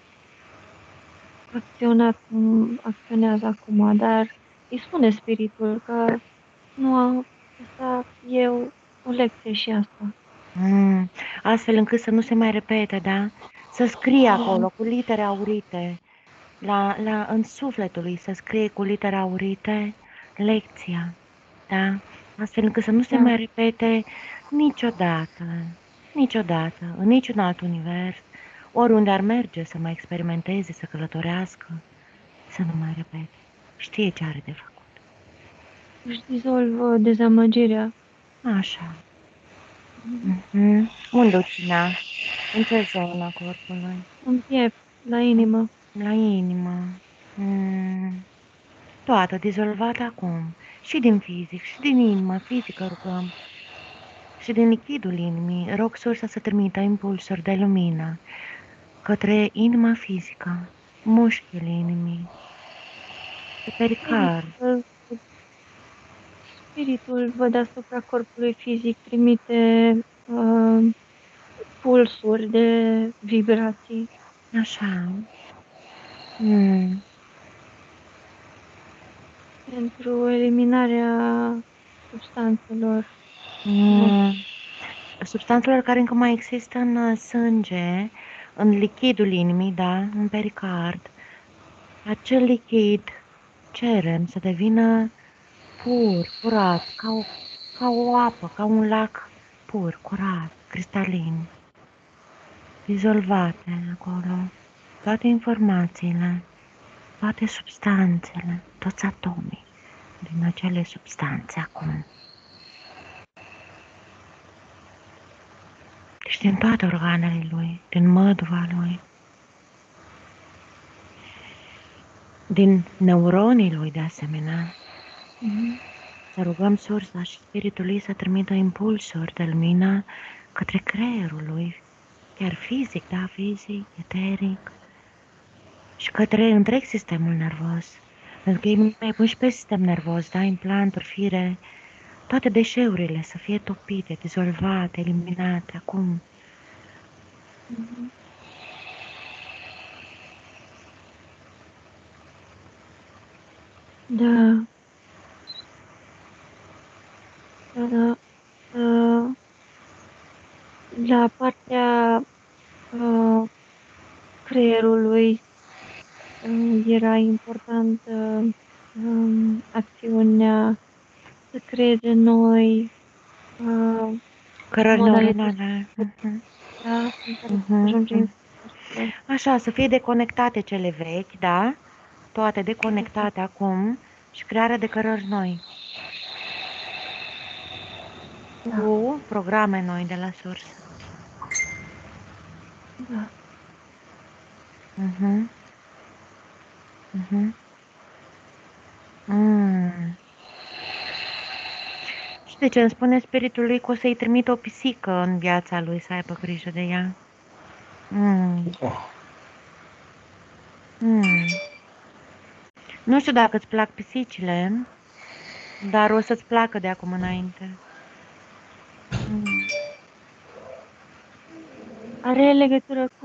acționat cum acționează acum, dar îi spune spiritul că nu a, asta e o, o lecție și asta. Mm. Astfel încât să nu se mai repete, da? Să scrie acolo cu litere aurite, la, la, în sufletul lui, să scrie cu litere aurite lecția, da? Astfel încât să nu se Da, mai repete niciodată, niciodată, în niciun alt univers, oriunde ar merge să mai experimenteze, să călătorească, să nu mai repete. Știe ce are de făcut. își dizolvă dezamăgirea. Așa. Mm-hmm. Unde o ținea? În ce zonă a corpului? În piept, la inimă. La inimă. Mm. Toată dizolvată acum. Și din fizic, și din inima fizică rugăm. Și din lichidul inimii rog sursa să trimită impulsuri de lumină către inima fizică, mușchiul inimii, pe pericard. Spiritul, spiritul văd asupra corpului fizic, trimite uh, pulsuri de vibrații. Așa. Mm. Pentru eliminarea substanțelor. Mm. Substanțelor care încă mai există în uh, sânge, în lichidul inimii, da, în pericard. Acel lichid cerem să devină pur, curat, ca o, ca o apă, ca un lac pur, curat, cristalin, dizolvate acolo, toate informațiile, toate substanțele, toți atomii din acele substanțe acum. Deci din toate organele lui, din măduva lui, din neuronii lui de asemenea. Mm-hmm. Să rugăm sursa și spiritului să trimită impulsuri de lumină către creierul lui, chiar fizic, da, fizic, eteric și către întreg sistemul nervos. Pentru că ei mai pun și pe sistem nervos, da, implanturi, fire, toate deșeurile să fie topite, dizolvate, eliminate, acum. Mhm. Da. Da, da. Uh, la partea uh, creierului uh, era important uh, um, acțiunea să creeze noi uh, Cărări modalități neuronale. Mhm, da, în care să mhm, ajungem mhm. informațiilor. Așa, să fie deconectate cele vechi, da? Toate deconectate acum și crearea de cărări noi. Da, Cu programe noi de la sursă. da. Mhm, mhm. Mm. Și de ce îmi spune spiritul lui că o să-i trimit o pisică în viața lui să aibă grijă de ea? Mm. Oh, Mm. Nu știu dacă îți plac pisicile, dar o să-ți placă de acum înainte. Mm. Are legătură cu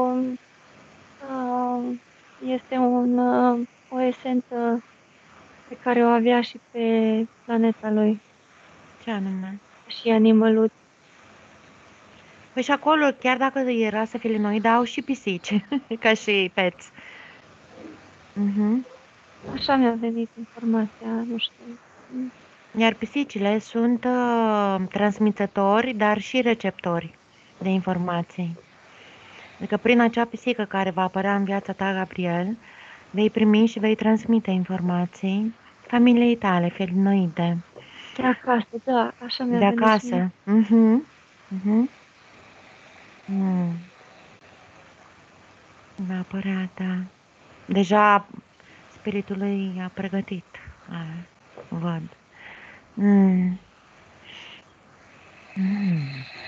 uh, este un, uh, o esență pe care o avea și pe planeta lui, Ce anume? și animălut. Păi și acolo, chiar dacă era să felinoid, au și pisici, ca și pets. Mhm. Așa mi-a venit informația, nu știu. Iar pisicile sunt uh, transmițători, dar și receptori de informații. Adică prin acea pisică care va apărea în viața ta, Gabriel, vei primi și vei transmite informații familiei tale, felinoide, De acasă, da, așa mi-a de venit și mie. acasă. Mhm. Mhm. Mm. Va apărea, da. Deja spiritul lui a pregătit. A, văd. Mm. Mm.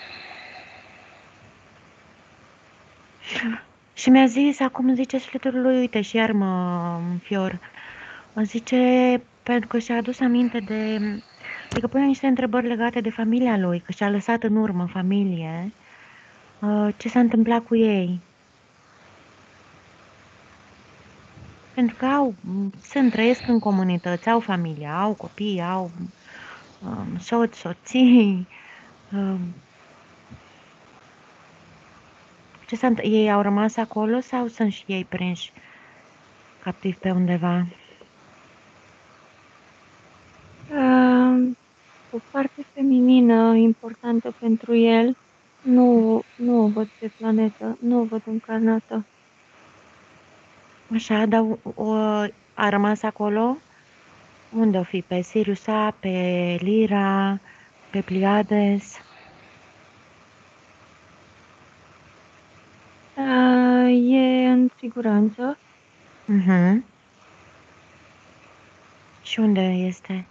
Și mi-a zis, acum zice sufletul lui, uite, și iar mă înfior. Mă zice, pentru că și-a adus aminte de... Adică pune niște întrebări legate de familia lui, că și-a lăsat în urmă familie. uh, Ce s-a întâmplat cu ei. Pentru că au, sunt, trăiesc în comunități, au familie, au copii, au um, soți, soții. Um, ce s-a, întâ- ei au rămas acolo sau sunt și ei prinși captivi pe undeva? Uh, o parte feminină importantă pentru el, nu, nu o văd pe planetă, nu o văd încarnată. Așa, dar o, a rămas acolo? Unde o fi? Pe Sirius A, pe Lyra, pe Pleiades? Uh, e în siguranță. Mhm. Și unde este?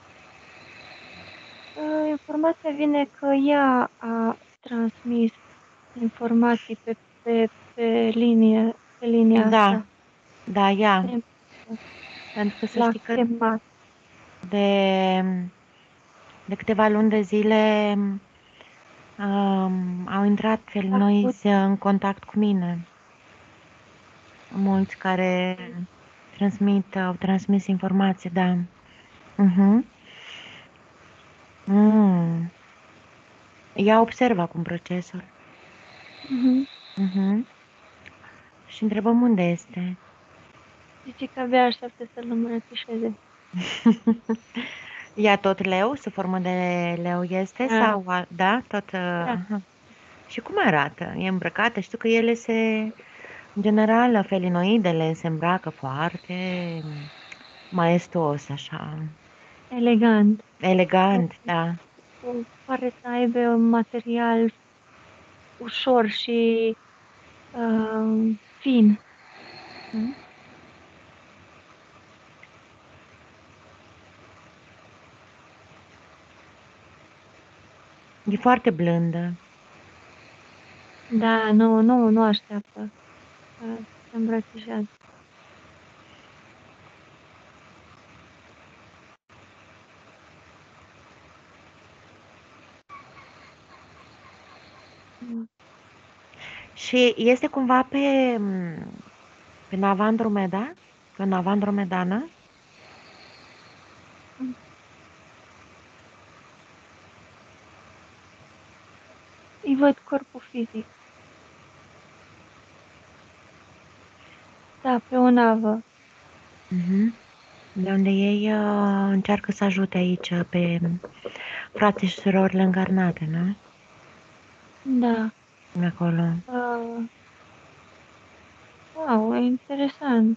Uh, informația vine că ea a transmis informații pe, pe, pe linie, pe linia Da, asta. da, ea. Pe- Pentru că să L-a știi că chemat. de, de câteva luni de zile um, au intrat A făcut, felinoizi în contact cu mine. Mulți care transmit, au transmis informații, da. Mhm. Mm. Ea observă acum procesul. uh-huh. Mhm. Și întrebăm unde este. Zice că abia așteaptă să-l îmbrățișeze. Ea tot leu, sub formă de leu este Da, sau, a- da, tot, uh, da. aha. Și cum arată? E îmbrăcată? Știu că ele se, în general, felinoidele se îmbracă foarte maestos, așa, Elegant. elegant, da. O- Pare să aibă un material ușor și uh, fin. Mm. E foarte blândă. Da, nu, nu, nu așteaptă. Uh, Se îmbrățișează. Mm. Și este cumva pe, pe nava Andromeda? Pe nava andromedană? Îi văd corpul fizic. Da, pe o navă. Mhm. De unde ei uh, încearcă să ajute aici pe frații și surorile încarnate, nu? Da. Acolo. Uh, wow, e interesant.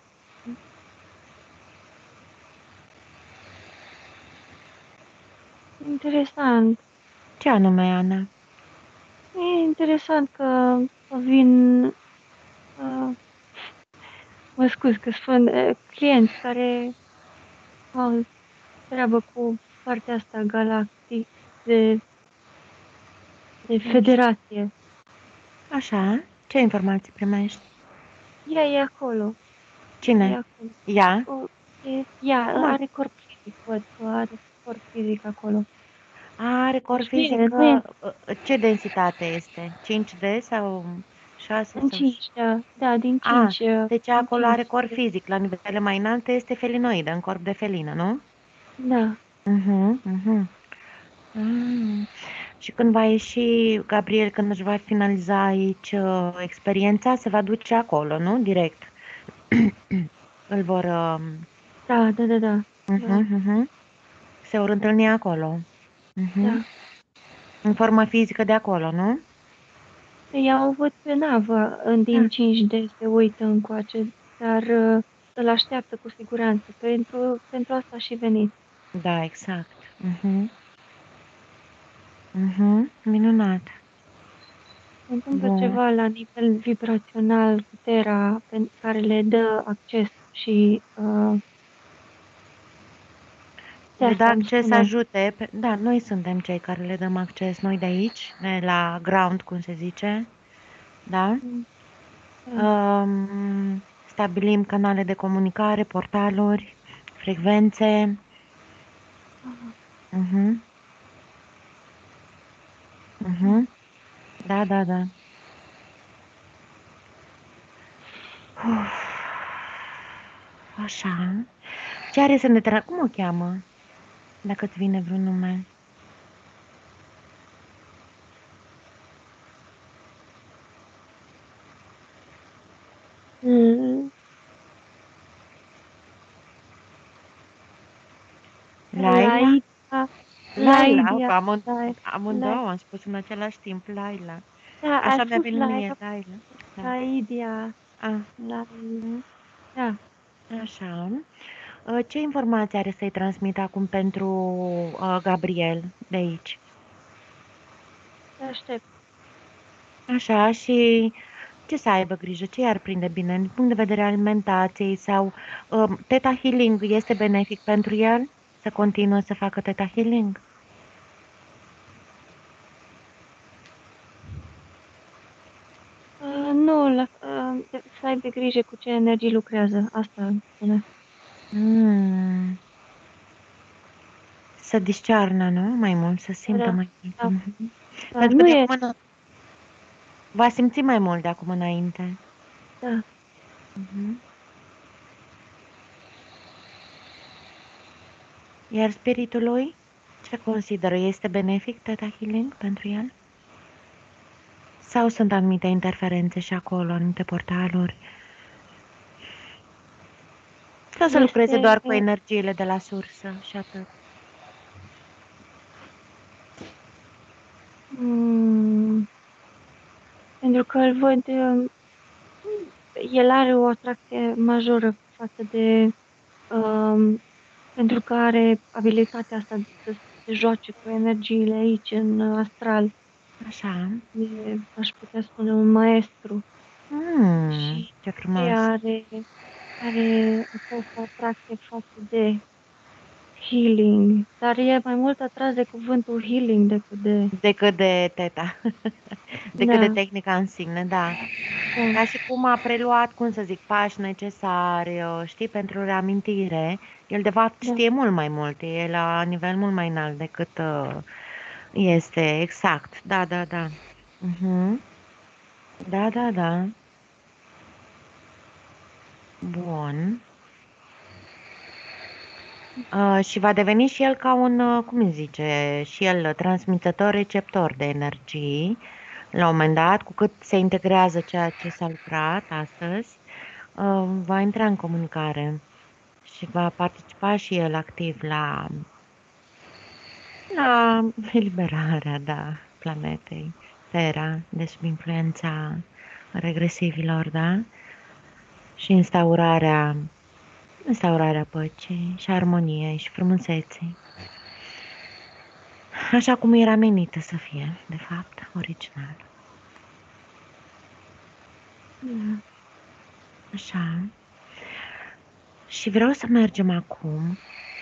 Interesant. Ce anume, Ana? E interesant că vin, uh, mă scuz că spun, uh, clienți care au treabă cu partea asta galactic de, de federație. Așa? Ce informații primești? Ea e acolo. E Cine? acolo. Ea? O, e, ea Cum ar- are corp fizic, văd că are corp fizic acolo. Are corp Deci nu e- fizic. nu e uh, Ce densitate este? cinci D sau șase? în Sau... cinci, da, da, din A, cinci. uh, deci din acolo are cinci. corp fizic. La nivele mai înalte este felinoidă, în corp de felină, nu? Da, Mhm, mhm. Ah. Și când va ieși Gabriel, când își va finaliza aici uh, experiența, se va duce acolo, nu? Direct. Îl vor... Uh, da, da, da, da, da, uh-huh, uh-huh. Se vor întâlni acolo. Uh-huh. da. În forma fizică de acolo, nu? Ea o văd pe navă, în din Da. cinci D se uită încoace, dar uh, îl așteaptă cu siguranță. Pentru, pentru asta a și venit. Da, exact. Uh-huh. Uh-huh. Minunat. Se întâmplă Bun. ceva la nivel vibrațional cu Terra, pe care le dă acces și uh, de Le dă asta îmi acces să spune. ajute. Pe... Da, noi suntem cei care le dăm acces, noi de aici, de la ground, cum se zice. Da? Da. Um, stabilim canale de comunicare, portaluri, frecvențe. Uh-huh. Uh-huh. Da, da, da. Uf. Așa. Ce are să ne tra... Cum o cheamă? Dacă îți vine vreun nume. Mm. Laila? Laida. Laila, Laidia. că amând... Lai- amândouă am spus în același timp Laila. Da, a Așa mi-a spus venit mie, Laida. Laila. Da. Laidia. A, Lai... mm, Da. așa. Uh, Ce informații are să-i transmit acum pentru uh, Gabriel de aici? Te aștept. Așa, și ce să aibă grijă, ce i-ar prinde bine din punct de vedere alimentației sau um, Theta Healing este benefic pentru el să continue să facă Theta Healing? Uh, nu, la, uh, să aibă grijă cu ce energii lucrează. Asta îmi spune. Mm. Să discearnă, nu? Mai mult, să simtă Da, mai mult. da, Mhm. da. Pentru că Nu de e... acum în... va simți mai mult de acum înainte. Da. Mhm. Iar spiritul lui, ce consideră? Este benefic Theta Healing pentru el? Sau sunt anumite interferențe și acolo, anumite portaluri? Sau să lucreze Este... doar cu energiile de la sursă și atât? Mm, pentru că îl văd... uh, El are o atracție majoră față de... Um, pentru că are abilitatea asta să se joace cu energiile aici, în astral. Așa. E, aș putea spune, un maestru. Mm, Și ce ea frumos. are, are această atracție față de Healing. Dar e mai mult atras de cuvântul healing decât de... Decât de teta. Decât de Da, tehnica în sine, da. da, Ca și cum a preluat, cum să zic, pași necesari, uh, știi, pentru reamintire. El, de fapt, da. știe mult mai mult. E la nivel mult mai înalt decât uh, este, exact. Da, da, da. Mhm. Da, da, da. Bun. Uh, și va deveni și el ca un, uh, cum îi zice, și el transmitător-receptor de energii. La un moment dat, cu cât se integrează ceea ce s-a lucrat astăzi, uh, va intra în comunicare și va participa și el activ la, la eliberarea, da, planetei Terra de sub influența regresivilor, da? Și instaurarea, instaurarea păcii și armoniei și frumuseței. Așa cum era menită să fie, de fapt, original. Da. Așa. Și vreau să mergem acum.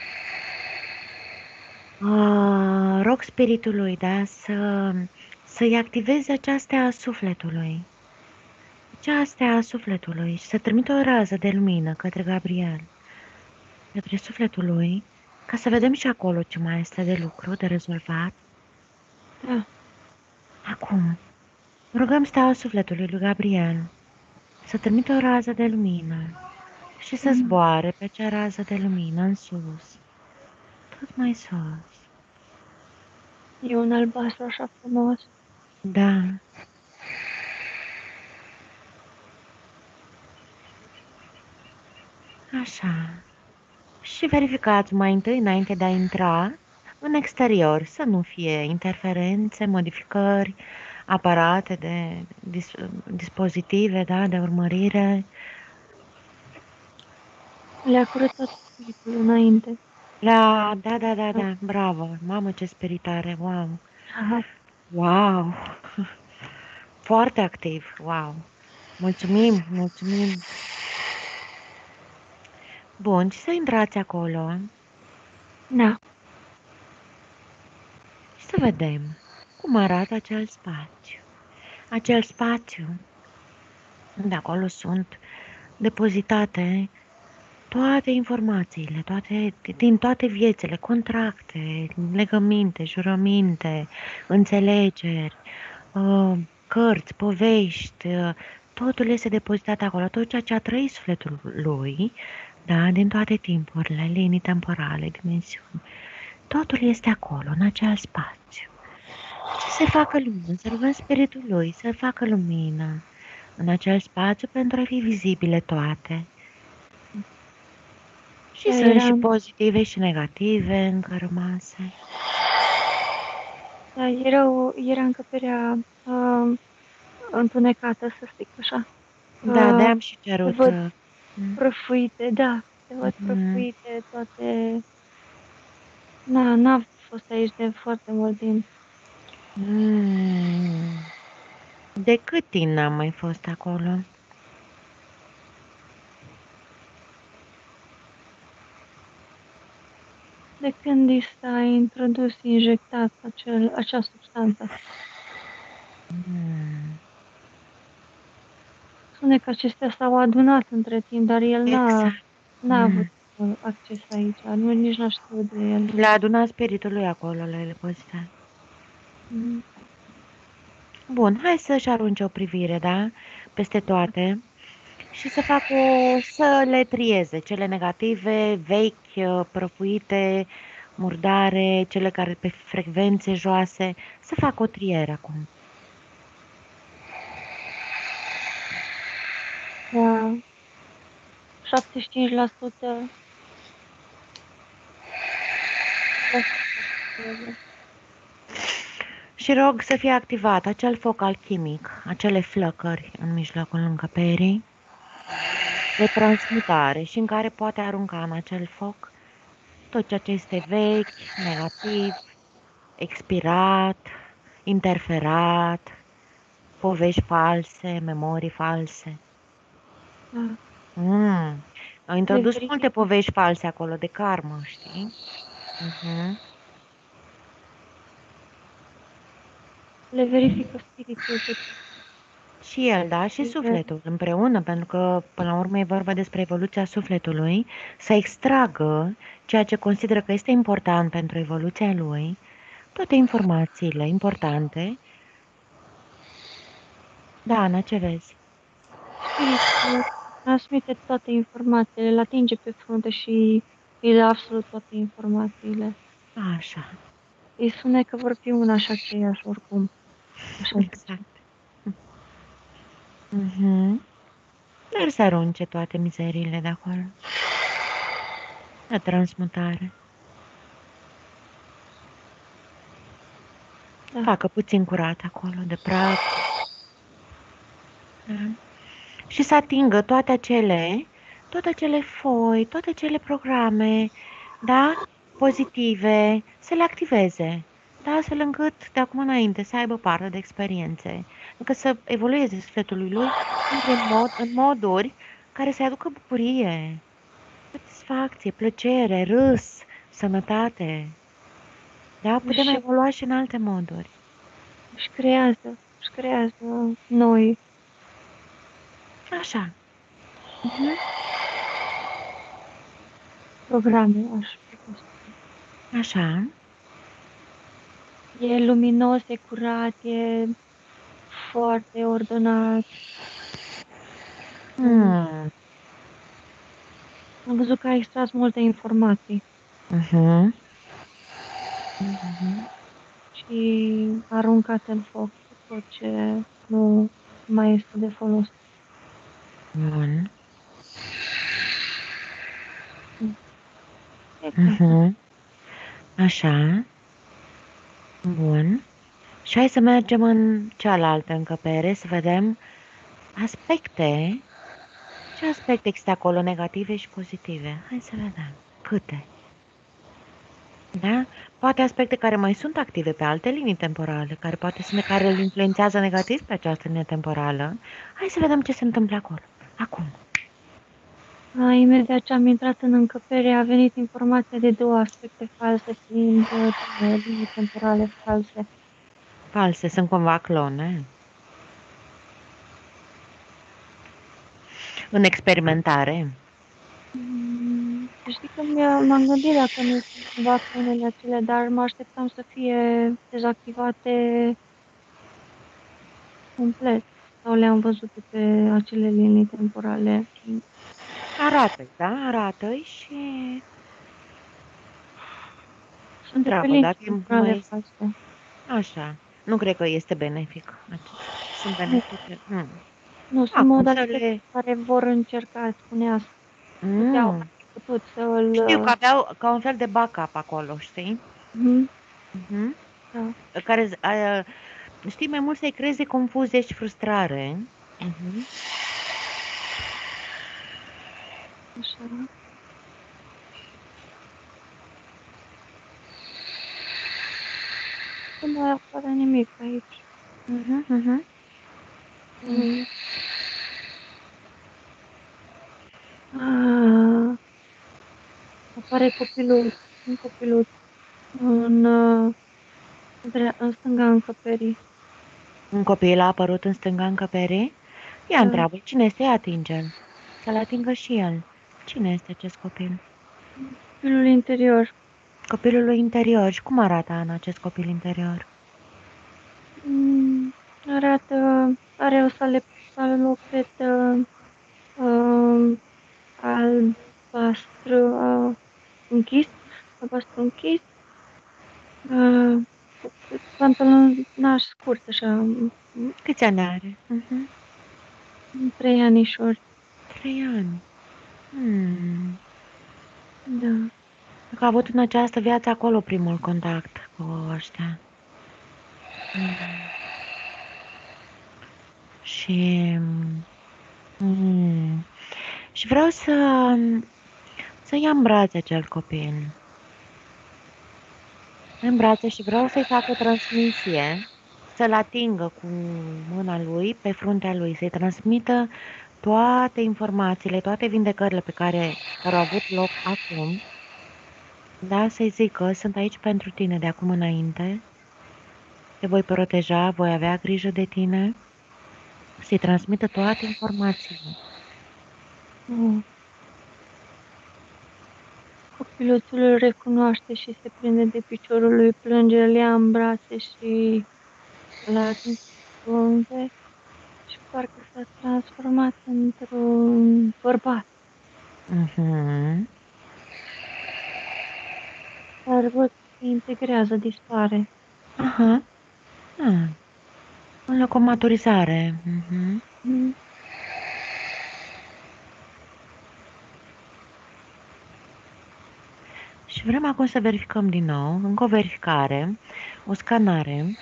Uh, rog spiritului, da, să, să-i activeze această a sufletului. Această a sufletului și să trimită o rază de lumină către Gabriel, către sufletul lui, ca să vedem și acolo ce mai este de lucru, de rezolvat. Da. Acum, rugăm steaua sufletului lui Gabriel să trimită o rază de lumină și să zboare pe acea rază de lumină în sus, tot mai sus. E un albastru așa frumos. Da. Așa. Și verificați mai întâi, înainte de a intra în exterior, să nu fie interferențe, modificări, aparate de dis dispozitive, da, de urmărire. Le-a curățat spiritul înainte. La, da, da, da, da, bravo, mamă ce spiritare, wow, Aha. wow, foarte activ, wow, mulțumim, mulțumim. Bun, și să intrați acolo Da. și să vedem cum arată acel spațiu. Acel spațiu, de acolo sunt depozitate toate informațiile, toate, din toate viețile, contracte, legăminte, jurăminte, înțelegeri, uh, cărți, povești, uh, totul este depozitat acolo, tot ceea ce a trăit sufletul lui, da, din toate timpurile, linii temporale, dimensiuni, totul este acolo, în acel spațiu. Și să facă lumină, să rugăm spiritul lui să facă lumină în acel spațiu pentru a fi vizibile toate. Și Da, sunt era, și pozitive și negative încă rămase. da, era, o, era încăperea uh, întunecată, să zic așa. Da, Uh, de-am și cerut. văd uh, prăfuite, da, se văd Mhm. prăfuite toate. Na, n-a fost aici de foarte mult timp. mm. De cât timp n-am mai fost acolo? De când i s-a introdus, injectat acel, acea substanță. Mm. Spune că acestea s-au adunat între timp, dar el n-a, Exact. n-a avut Mm. uh, acces aici, nu, nici n-a știut de el. Le-a adunat spiritul lui acolo, le-a depozitat. Mm. Bun, hai să-și arunce o privire, da? Peste toate. Și să facă, să le trieze, cele negative, vechi, uh, prăfuite, murdare, cele care pe frecvențe joase, să facă o triere acum. Da, șaptezeci și cinci la sută. Și rog să fie activat acel foc alchimic, acele flăcări în mijlocul încăperii de transmutare și în care poate arunca în acel foc tot ceea ce este vechi, negativ, expirat, interferat, povești false, memorii false. Da. Mm. Au introdus verificat. multe povești false acolo de karmă, știi? Uh-huh. Le verifică spiritul pe Și el, da, și toate. sufletul împreună, pentru că până la urmă e vorba despre evoluția sufletului, să extragă ceea ce consideră că este important pentru evoluția lui, toate informațiile importante. Da, Ana, ce vezi? Spiritul transmite toate informațiile, îl atinge pe frunte și îi dă absolut toate informațiile. Așa, Îi spune că vor fi una și aceeași oricum. Așa exact. Mhm. Dar să arunce toate mizeriile de acolo. La transmutare. Da. Facă puțin curat acolo, de praf. Da. Și să atingă toate acele, toate acele foi, toate acele programe, da, pozitive, să le activeze, da, astfel încât de acum înainte să aibă parte de experiențe, adică să evolueze sufletul lui în, mod, în moduri care să-i aducă bucurie, satisfacție, plăcere, râs, sănătate, da, putem Și- evolua și în alte moduri. Își creează, își creează noi. Așa. Programe, aș putea spune. Așa. E luminos, e curat, e foarte ordonat. Hmm. Am văzut că a extras multe informații Uh-huh. Uh-huh. și a aruncat în foc tot ce nu mai este de folos. Bun. E cam Uh-huh. Așa. Bun. Și hai să mergem în cealaltă încăpere să vedem aspecte. Ce aspecte există acolo, negative și pozitive? Hai să vedem. Câte? Da? Poate aspecte care mai sunt active pe alte linii temporale, care poate sunt care îl influențează negativ pe această linie temporală. Hai să vedem ce se întâmplă acolo. Acum. A, imediat ce am intrat în încăpere, a venit informația de două aspecte false, fiind uh, două linii temporale false. False, sunt cumva clone. În experimentare. Mm, să știi că mi-a, m-am gândit dacă nu sunt cumva clonele acelea, dar mă așteptam să fie dezactivate complet. Sau le-am văzut pe acele linii temporale. Arată-i, da? Arată-i și Sunt de pe întreabă linii dacă e temporale mai... false. Așa. Nu cred că este benefic. Sunt benefice. Hmm. Nu, sunt Acum să modalități le... care vor încerca, spunea, puteau, Mm. ar fi putut să îl... Știu că aveau ca un fel de backup acolo, știi? Mhm, Mhm. da. Care, uh, știi, mai mult să-i creeze confuzie și frustrare. Mhm. Așa. Nu mai apare nimic aici. Mhm, mhm. Mm. Ah, apare copilul, un copilul în, uh, dre- în stânga încăperii. Un copil a apărut în stânga încăperii. Ia Da. întreabă, cine este? Ia atinge-l. Să-l atingă și el. Cine este acest copil? Copilul interior. Copilul lui interior. Și cum arată Ana acest copil interior? Mm, arată, are o sale, salopetă uh, albastru uh, închis, albastru închis, uh, pantalonaș scurt, așa, mm, Câți ani are? Mhm. trei anișori. Trei ani. Hmm. Da. Că a avut în această viață acolo primul contact cu ăștia. Mm. Și... Mm. Și vreau să... Să ia în brațe acel copil. În brațe și vreau să-i fac o transmisie, să-l atingă cu mâna lui pe fruntea lui, să-i transmită toate informațiile, toate vindecările pe care, care au avut loc acum, Da, să-i zic că sunt aici pentru tine de acum înainte. Te voi proteja, voi avea grijă de tine. Să-i transmită toate informațiile. Oh. Copiluțul îl recunoaște și se prinde de piciorul lui, plânge, îl ia în brațe și îl atinge și parcă s-a transformat într-un bărbat. Mhm. Dar văd că se integrează, dispare. Aha. Ah. În loc o maturizare. Mhm. Mm. Și vrem acum să verificăm din nou, încă o verificare, o scanare.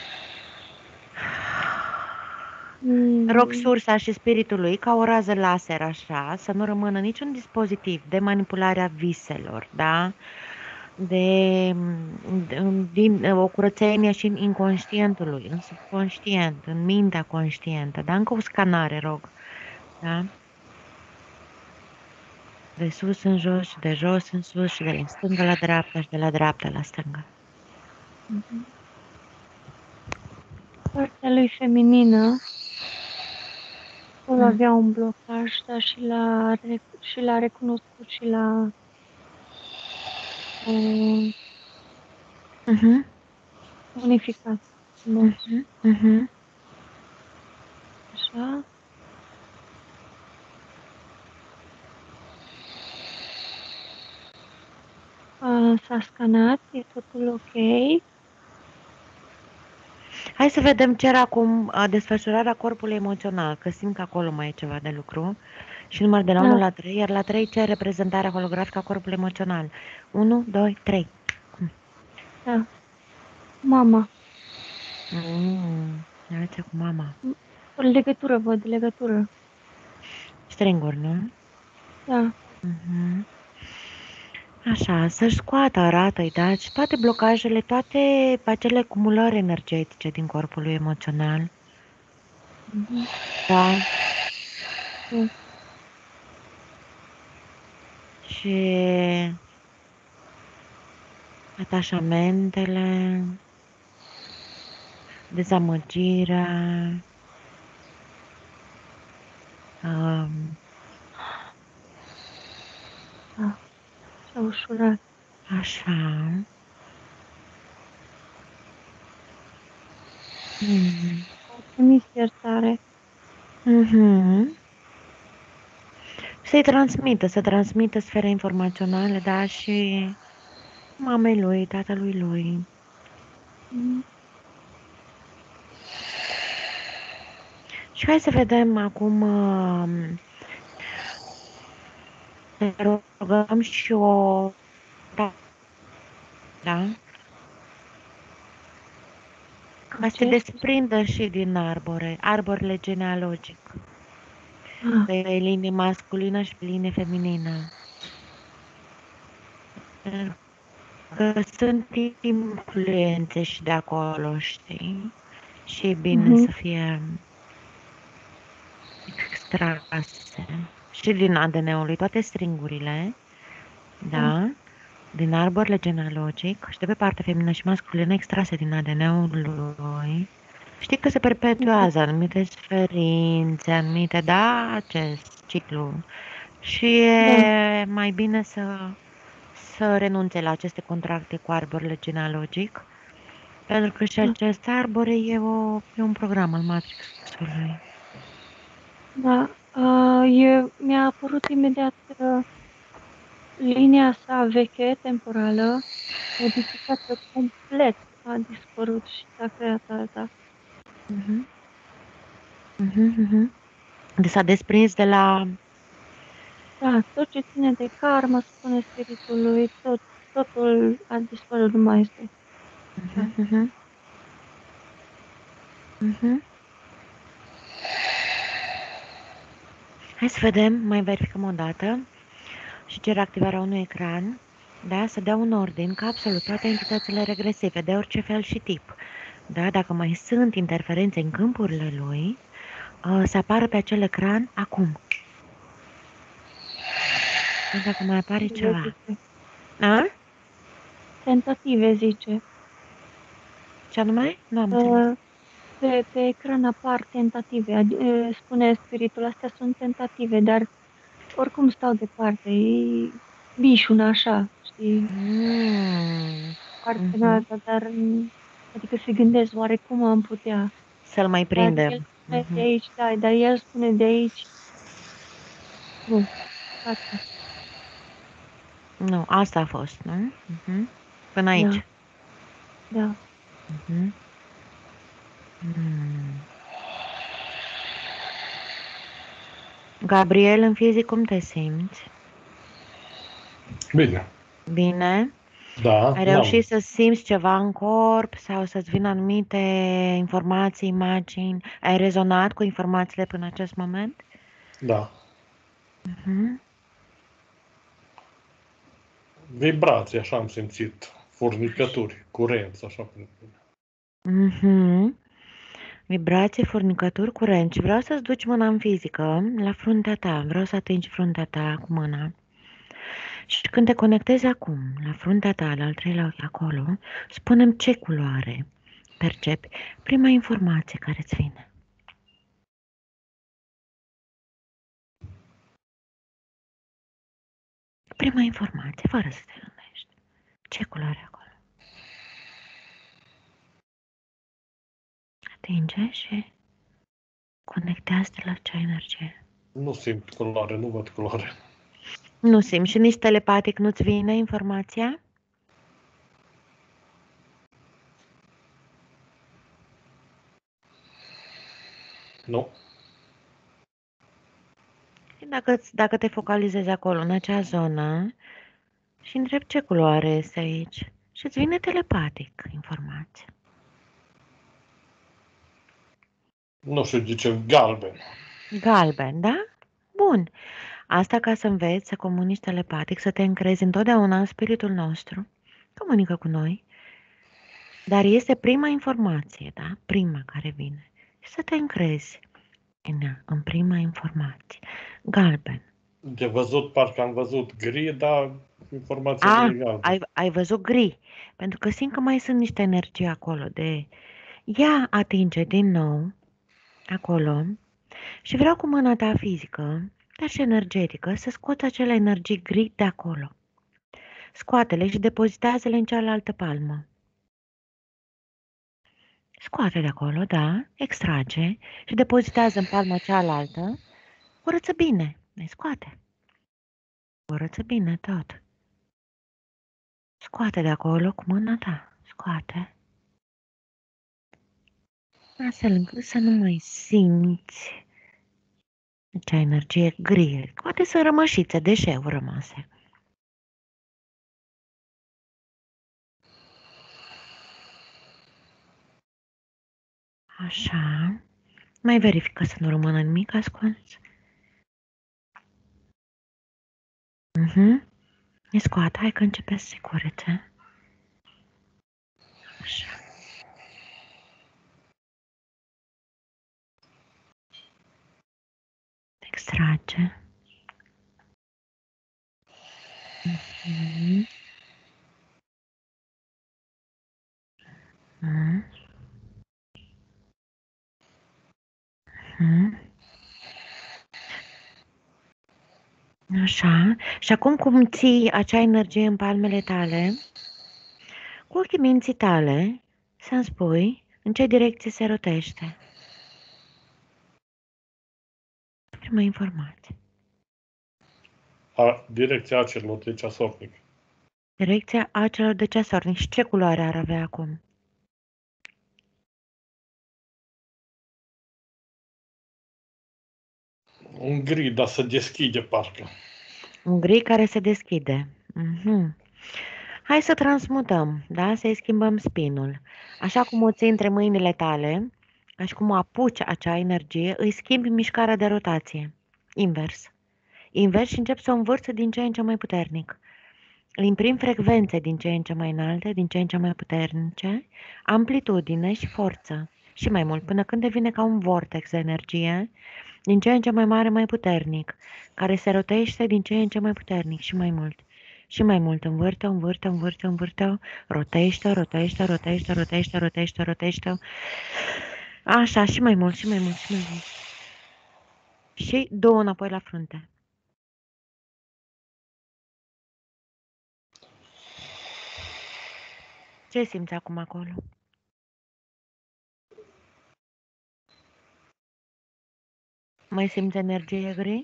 Mm. Rog sursa și spiritul lui ca o rază laser așa, să nu rămână niciun dispozitiv de manipulare a viselor, da? De, de din, o curățenie și în inconștientul lui, în subconștient, în mintea conștientă, da? Încă o scanare, rog, da? De sus în jos și de jos în sus și de la stânga la dreapta și de la dreapta la stânga. Mm-hmm. Partea lui feminină, acolo Mm. avea un blocaj, dar și l-a, rec- și l-a recunoscut și l-a uh, Mhm. unificat. Mhm. Mhm. Așa. Uh, s-a scanat, e totul ok. Hai să vedem ce era acum uh, desfășurarea corpului emoțional, că simt că acolo mai e ceva de lucru. Și număr de la Da. unu la trei, iar la trei ce reprezentarea holografică a corpului emoțional. unu, doi, trei. Da. Mama. Mm, relația cu mama. O legătură, văd, legătură. Stringuri, nu? Da. Mhm. Așa, să-și scoată, arată-i, da? Și toate blocajele, toate acele cumulări energetice din corpul lui emoțional. Mhm. Da? Da. Și atașamentele, dezamăgirea, um, Da. S-a ușurat. așa. Mm. A trimis iertare. Mhm. Să-i transmită, să transmită sfere informaționale, da, și mamei lui, tatălui lui. Mhm. Și hai să vedem acum, uh, să rugăm și o, da, da? Ca să se desprindă și din arbore, arborele genealogic. Ah. Că e linie masculină și linie feminină. Că sunt influențe și de acolo, știi? Și e bine Mhm. să fie extrase. Și din A D N-ul lui, toate stringurile, da? Din arborele genealogic și de pe partea feminină și masculină extrase din A D N-ul lui. Știi că se perpetuează anumite suferințe, anumite, da, acest ciclu. Și e Da. mai bine să, să renunțe la aceste contracte cu arborele genealogic, pentru că și Da. acest arbore e, o, e un program al Matrix-ului. Da. Uh, e, mi-a apărut imediat uh, linia sa veche, temporală, modificată complet, a dispărut și s-a creat alta. Uh-huh. Uh-huh, uh-huh. Deci s-a desprins de la... Da, tot ce ține de karmă, spune spiritul lui, tot, totul a dispărut, nu mai este. Uh-huh, uh-huh. Uh-huh. Hai să vedem, mai verificăm o dată și cer activarea unui ecran, da, să dea un ordin ca absolut toate entitățile regresive, de orice fel și tip. Da, dacă mai sunt interferențe în câmpurile lui, să apară pe acel ecran acum. Dacă mai apare ceva. A? Tentative, zice. Ce anume? Nu am înțeles. Uh, Pe, pe ecran apar tentative. Adi- uh, Spune spiritul, astea sunt tentative, dar oricum stau departe. E bișuna așa, știi, Mm. parte în Mhm. alta, dar mm, adică se gândesc, oare cum am putea? Să-l mai Dar el prindem. spune de Mhm. aici, da, dar el spune de aici, nu, asta, Nu, asta a fost, nu? Mhm. Până da, aici. da. Mhm. Mm. Gabriel, în fizic, cum te simți? Bine. Bine? Da, Ai n-am. reușit să simți ceva în corp sau să-ți vină anumite informații, imagini? Ai rezonat cu informațiile până în acest moment? Da. Mhm. Vibrații, așa am simțit. Furnicături, curent, așa. Mhm. Vibrații, furnicături, curent. Și vreau să-ți duci mâna în fizică la fruntea ta. Vreau să atingi fruntea ta cu mâna. Și când te conectezi acum la fruntea ta, la al treilea ochi acolo, spune-mi ce culoare percepi. Prima informație care îți vine. Prima informație, fără să te gândești. Ce culoare acolo? Atinge și conectează-te la acea energie. Nu simt culoare, nu văd culoare. Nu simți și nici telepatic nu-ți vine informația? Nu. Și dacă, dacă te focalizezi acolo, în acea zonă, și întrebi ce culoare este aici, și îți vine telepatic informația. Nu știu, zice galben. Galben, da? Bun. Asta ca să înveți să comunici telepatic, să te încrezi întotdeauna în spiritul nostru. Comunică cu noi. Dar este prima informație, da? Prima care vine. Și să te încrezi în ea, în prima informație. Galben. De văzut, parcă am văzut gri, dar informația A, vine galben. ai, ai văzut gri. Pentru că simt că mai sunt niște energii acolo de... Ia atinge din nou acolo și vreau cu mâna ta fizică, dar și energetică, să scoți acele energii gri de acolo. Scoate-le și depozitează-le în cealaltă palmă. Scoate de acolo, da, extrage și depozitează în palma cealaltă. Curăță bine, ne scoate. Curăță bine tot. Scoate de acolo cu mâna ta, scoate. Astfel încât să nu mai simți acea energie gri. Poate să rămășițe, deșeuri rămase. Așa. Mai verifică să nu rămână nimic ascuns. Mhm. Ne scoate, hai că începe să se curețe. Așa. Extrage. Mhm. Mhm. Mhm. Așa. Și acum cum ții acea energie în palmele tale, cu ochii minții tale, să-mi spui în ce direcție se rotește. Prima informație. A, direcția acelor de ceasornic. Direcția acelor de ceasornic. Și ce culoare ar avea acum? Un gri, dar se deschide parcă. Un gri care se deschide. Mhm. Hai să transmutăm, da? Să-i schimbăm spinul. Așa cum o ții între mâinile tale, ca și cum apuci acea energie, îi schimbi mișcarea de rotație. Invers. Invers și începi să o învârți din ce în ce mai puternic. Îi imprimi frecvențe din ce în ce mai înalte, din ce în ce mai puternice, amplitudine și forță. Și mai mult, până când devine ca un vortex de energie, din ce în ce mai mare, mai puternic, care se rotește din ce în ce mai puternic și mai mult. Și mai mult, învârte, învârte, învârte, învârte, rotește, rotește, rotește, rotește, rotește, rotește. Așa, și mai mult, și mai mult, și mai mult. Și două înapoi la frunte. Ce simți acum acolo? Mai simți energie gri?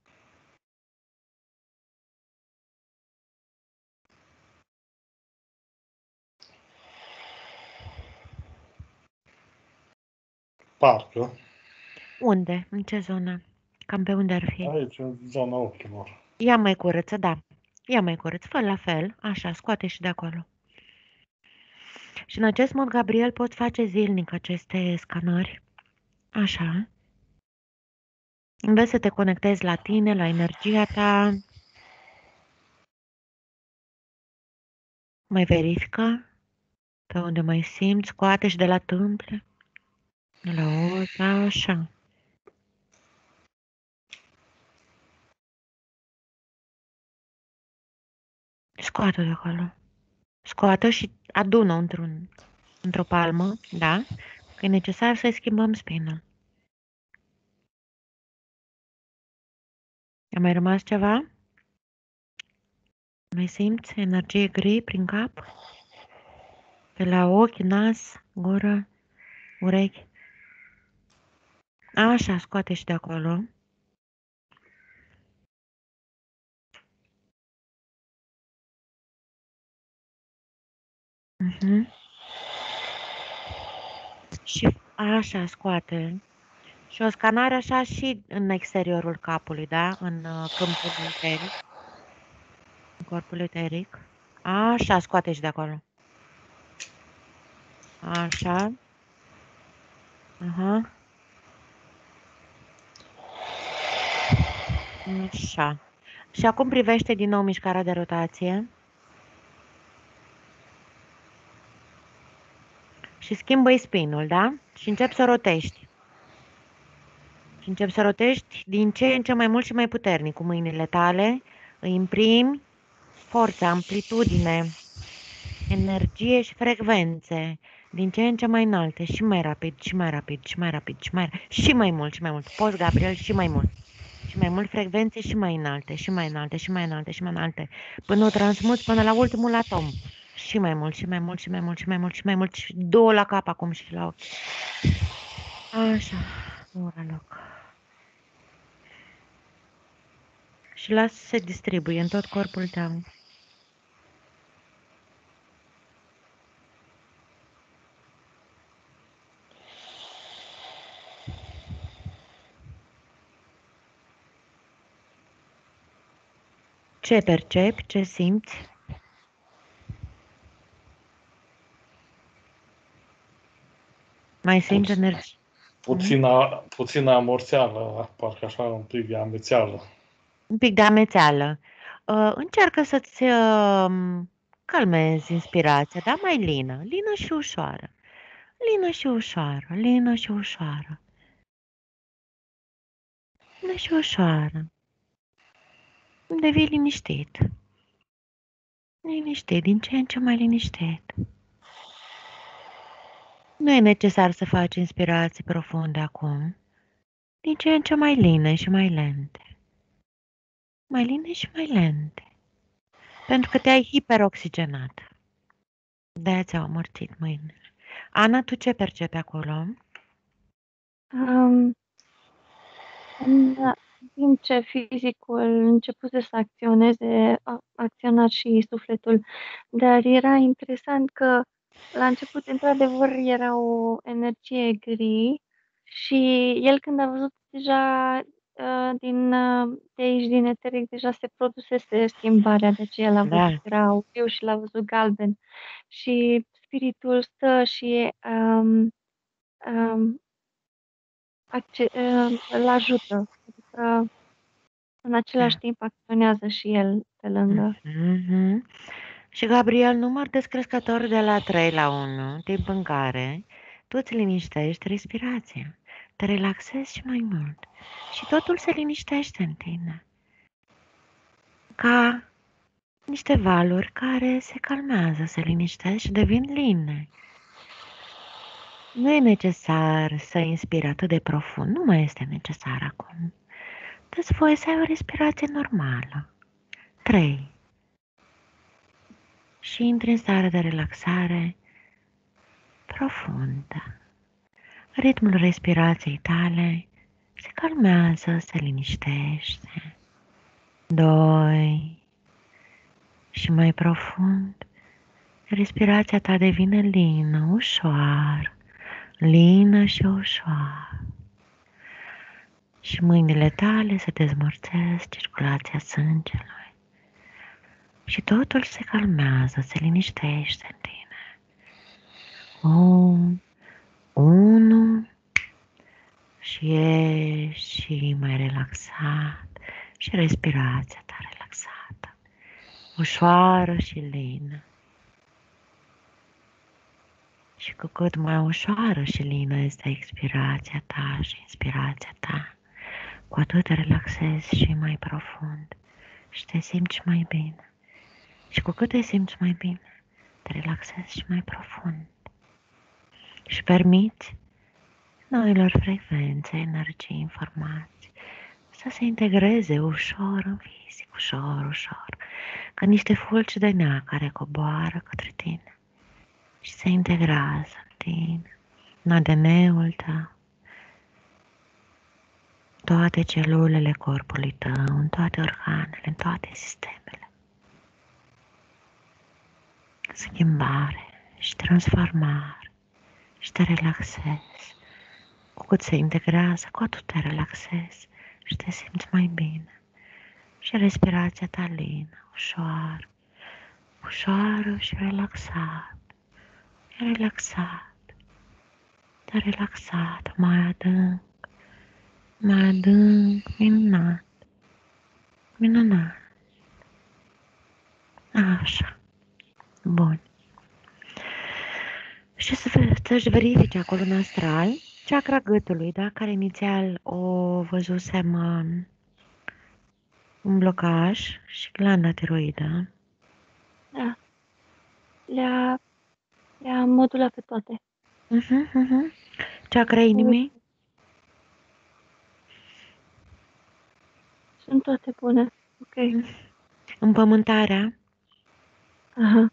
Parcă. Unde? În ce zonă? Cam pe unde ar fi? Aici, în zona ochilor. Ia mai curăță, da. Ia mai curăț, fă la fel. Așa, scoate și de acolo. Și în acest mod, Gabriel, poți face zilnic aceste scanări. Așa. Înveți să te conectezi la tine, la energia ta. Mai verifică pe unde mai simți, scoate și de la tâmple, de la ochi, așa. Scoate de acolo. Scoată și adună într-un, într-o palmă, da? Că e necesar să-i schimbăm spina. A mai rămas ceva? Mai simți energie gri prin cap? Pe la ochi, nas, gură, urechi. Așa, scoate și de acolo. Uh-huh. Și așa, scoate. Și o scanare așa și în exteriorul capului, da? În uh, câmpul eteric. În corpul eteric. Așa, scoate și de acolo. Așa. Aha. Așa. Și acum privește din nou mișcarea de rotație. Și schimbă-i spinul, da? Și începi să rotești. Și începi să rotești din ce în ce mai mult și mai puternic cu mâinile tale. Îi imprimi forță, amplitudine, energie și frecvențe din ce în ce mai înalte și mai rapid, și mai rapid, și mai rapid, și mai și mai mult, și mai mult. Poți, Gabriel, și mai mult. Și mai mult frecvențe și mai înalte, și mai înalte, și mai înalte, și mai înalte, până o transmuți până la ultimul atom. Și mai mult, și mai mult, și mai mult, și mai mult, și mai mult, și două la cap acum și la ochi. Așa, două la loc. Și lasă să se distribuie în tot corpul tău. Ce percepi? Ce simți? Mai simți Puțin, energie? puțină, puțină amorțeală, parcă așa un pic de amețeală. Un pic de amețeală. Uh, încearcă să-ți uh, calmezi inspirația, dar mai lină, lină și ușoară. Lină și ușoară, lină și ușoară. Lină și ușoară. Devii liniștit. Liniștit, din ce în ce mai liniștit. Nu e necesar să faci inspirații profunde acum. Din ce în ce mai line și mai lente. Mai line și mai lente. Pentru că te-ai hiperoxigenat. De-aia ți-au amorțit mâinile. Ana, tu ce percepi acolo? Um, în timp ce fizicul începuse să acționeze, a acționat și sufletul, dar era interesant că la început, într-adevăr, era o energie gri și el când a văzut deja uh, din, uh, de aici, din eteric, deja se produsese schimbarea, deci el a Da. văzut, era auriu și l-a văzut galben și spiritul stă și um, um, acce- uh, îl ajută, adică în același timp acționează și el pe lângă. Mm-hmm. Și Gabriel, număr descrescător de la trei la unu, timp în care tu îți liniștești respirația, te relaxezi și mai mult și totul se liniștește în tine. Ca niște niște valuri care se calmează, se liniștesc și devin line. Nu e necesar să inspiri atât de profund, nu mai este necesar acum. Dă-ți voie să ai o respirație normală. trei. Și intri în stare de relaxare profundă. Ritmul respirației tale se calmează, se liniștește. doi. Și mai profund, respirația ta devine lină, ușoară, lină și ușoară. Și mâinile tale se dezmorțesc circulația sângelui. Și totul se calmează, se liniștește în tine. Um, unu. Și ești și mai relaxat. Și respirația ta relaxată. Ușoară și lină. Și cu cât mai ușoară și lină este expirația ta și inspirația ta, cu atât te relaxezi și mai profund și te simți mai bine. Și cu cât te simți mai bine, te relaxezi și mai profund. Și permiți noilor frecvențe, energii, informații să se integreze ușor în fizic, ușor, ușor, ca niște fulgi de nea care coboară către tine și se integrează în tine, în A D N-ul tău, toate celulele corpului tău, în toate organele, în toate sistemele. Schimbare și transformare și te relaxezi. Cu cât se integrează, cu atât te relaxezi și te simți mai bine. Și respirația ta lină, ușoară, ușoară și relaxat. Relaxat, dar relaxat, mai adânc, mai adânc, minunat, minunat. Așa, bun. Și să, să-și verifice acolo în astral chakra gâtului, da? Care inițial o văzusem uh, un blocaj și glanda tiroidă. Da. Le-a, le-a modulat pe toate. Uh-huh, uh-huh. Chakra inimii? Sunt toate bune. Ok. Împământarea? Aha.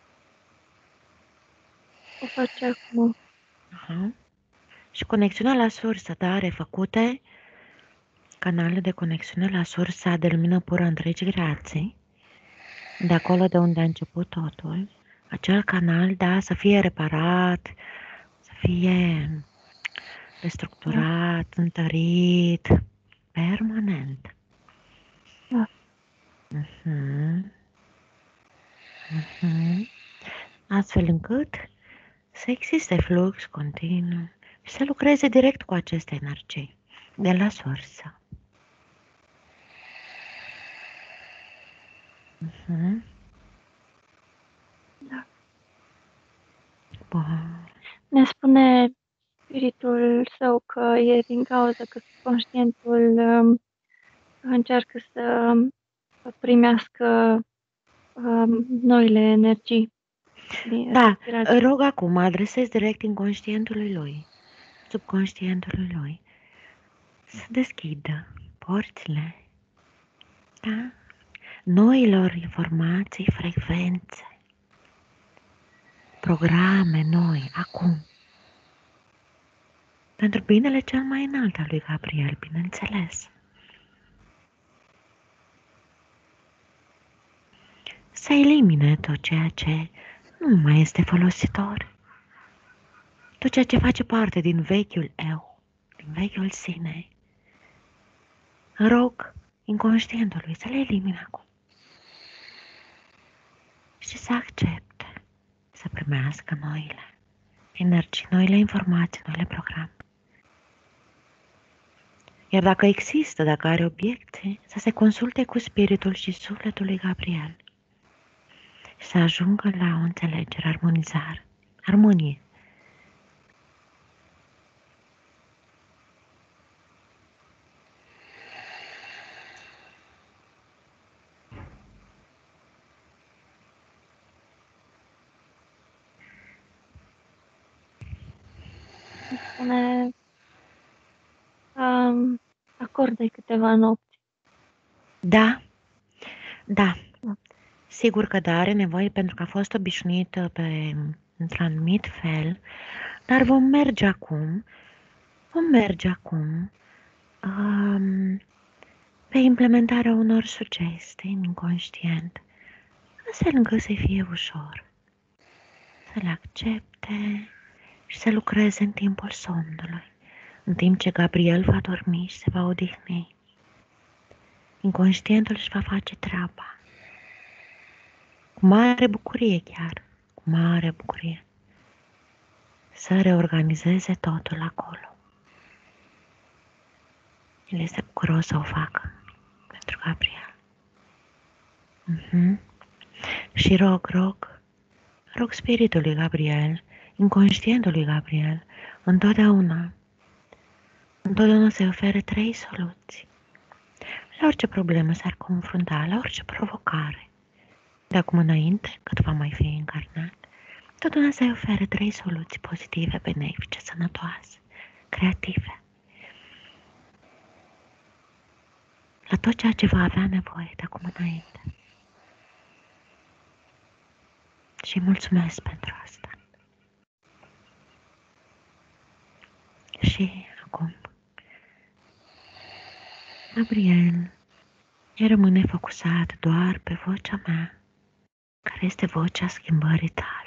O face acum. Aha. Și conexiunea la sursă, da? Refăcute canale de conexiune la sursa de lumină pură întregii creații, de acolo de unde a început totul, acel canal, da, să fie reparat, să fie restructurat, da. Întărit, permanent. Da. Uh-huh. Uh-huh. Astfel încât să existe flux continuu și să lucreze direct cu aceste energii de la sursă. Uh-huh. Da. Bun. Ne spune spiritul său că e din cauza că subconștientul um, încearcă să primească um, noile energii. Din Da, respirație. rog acum, mă adresez direct inconștientului lui, subconștientului lui, să deschidă porțile, da? Noilor informații, frecvențe, programe noi, acum. Pentru binele cel mai înalt al lui Gabriel, bineînțeles. Să elimine tot ceea ce nu mai este folositor. Tot ceea ce face parte din vechiul eu, din vechiul sine. Rog inconștientului să le elimine acum. Și să accepte să primească noile energii, noile informații, noile programe. Iar dacă există, dacă are obiecte, să se consulte cu spiritul și sufletul lui Gabriel și să ajungă la o înțelegere, armonizare, armonie. ne um, acorde câteva nopți. Da, da. Da. Sigur că da, are nevoie pentru că a fost obișnuită pe, într-un anumit fel, dar vom merge acum, vom merge acum um, pe implementarea unor sugestii în inconștient, astfel încât să fie ușor, să le accepte și să lucreze în timpul somnului, în timp ce Gabriel va dormi și se va odihni. Inconștientul își va face treaba. Cu mare bucurie chiar, cu mare bucurie. Să reorganizeze totul acolo. El este bucuros să o facă pentru Gabriel. Uh-huh. Și rog, rog, rog spiritul lui Gabriel, inconștientul lui Gabriel, întotdeauna, întotdeauna să-i ofere trei soluții. La orice problemă s-ar confrunta, la orice provocare. De acum înainte, cât va mai fi încarnat, totdeauna să-i ofere trei soluții pozitive, benefice, sănătoase, creative. La tot ceea ce va avea nevoie de acum înainte. Și mulțumesc pentru asta. Și acum, Gabriel, el rămâne focusat doar pe vocea mea, care este vocea schimbării tale.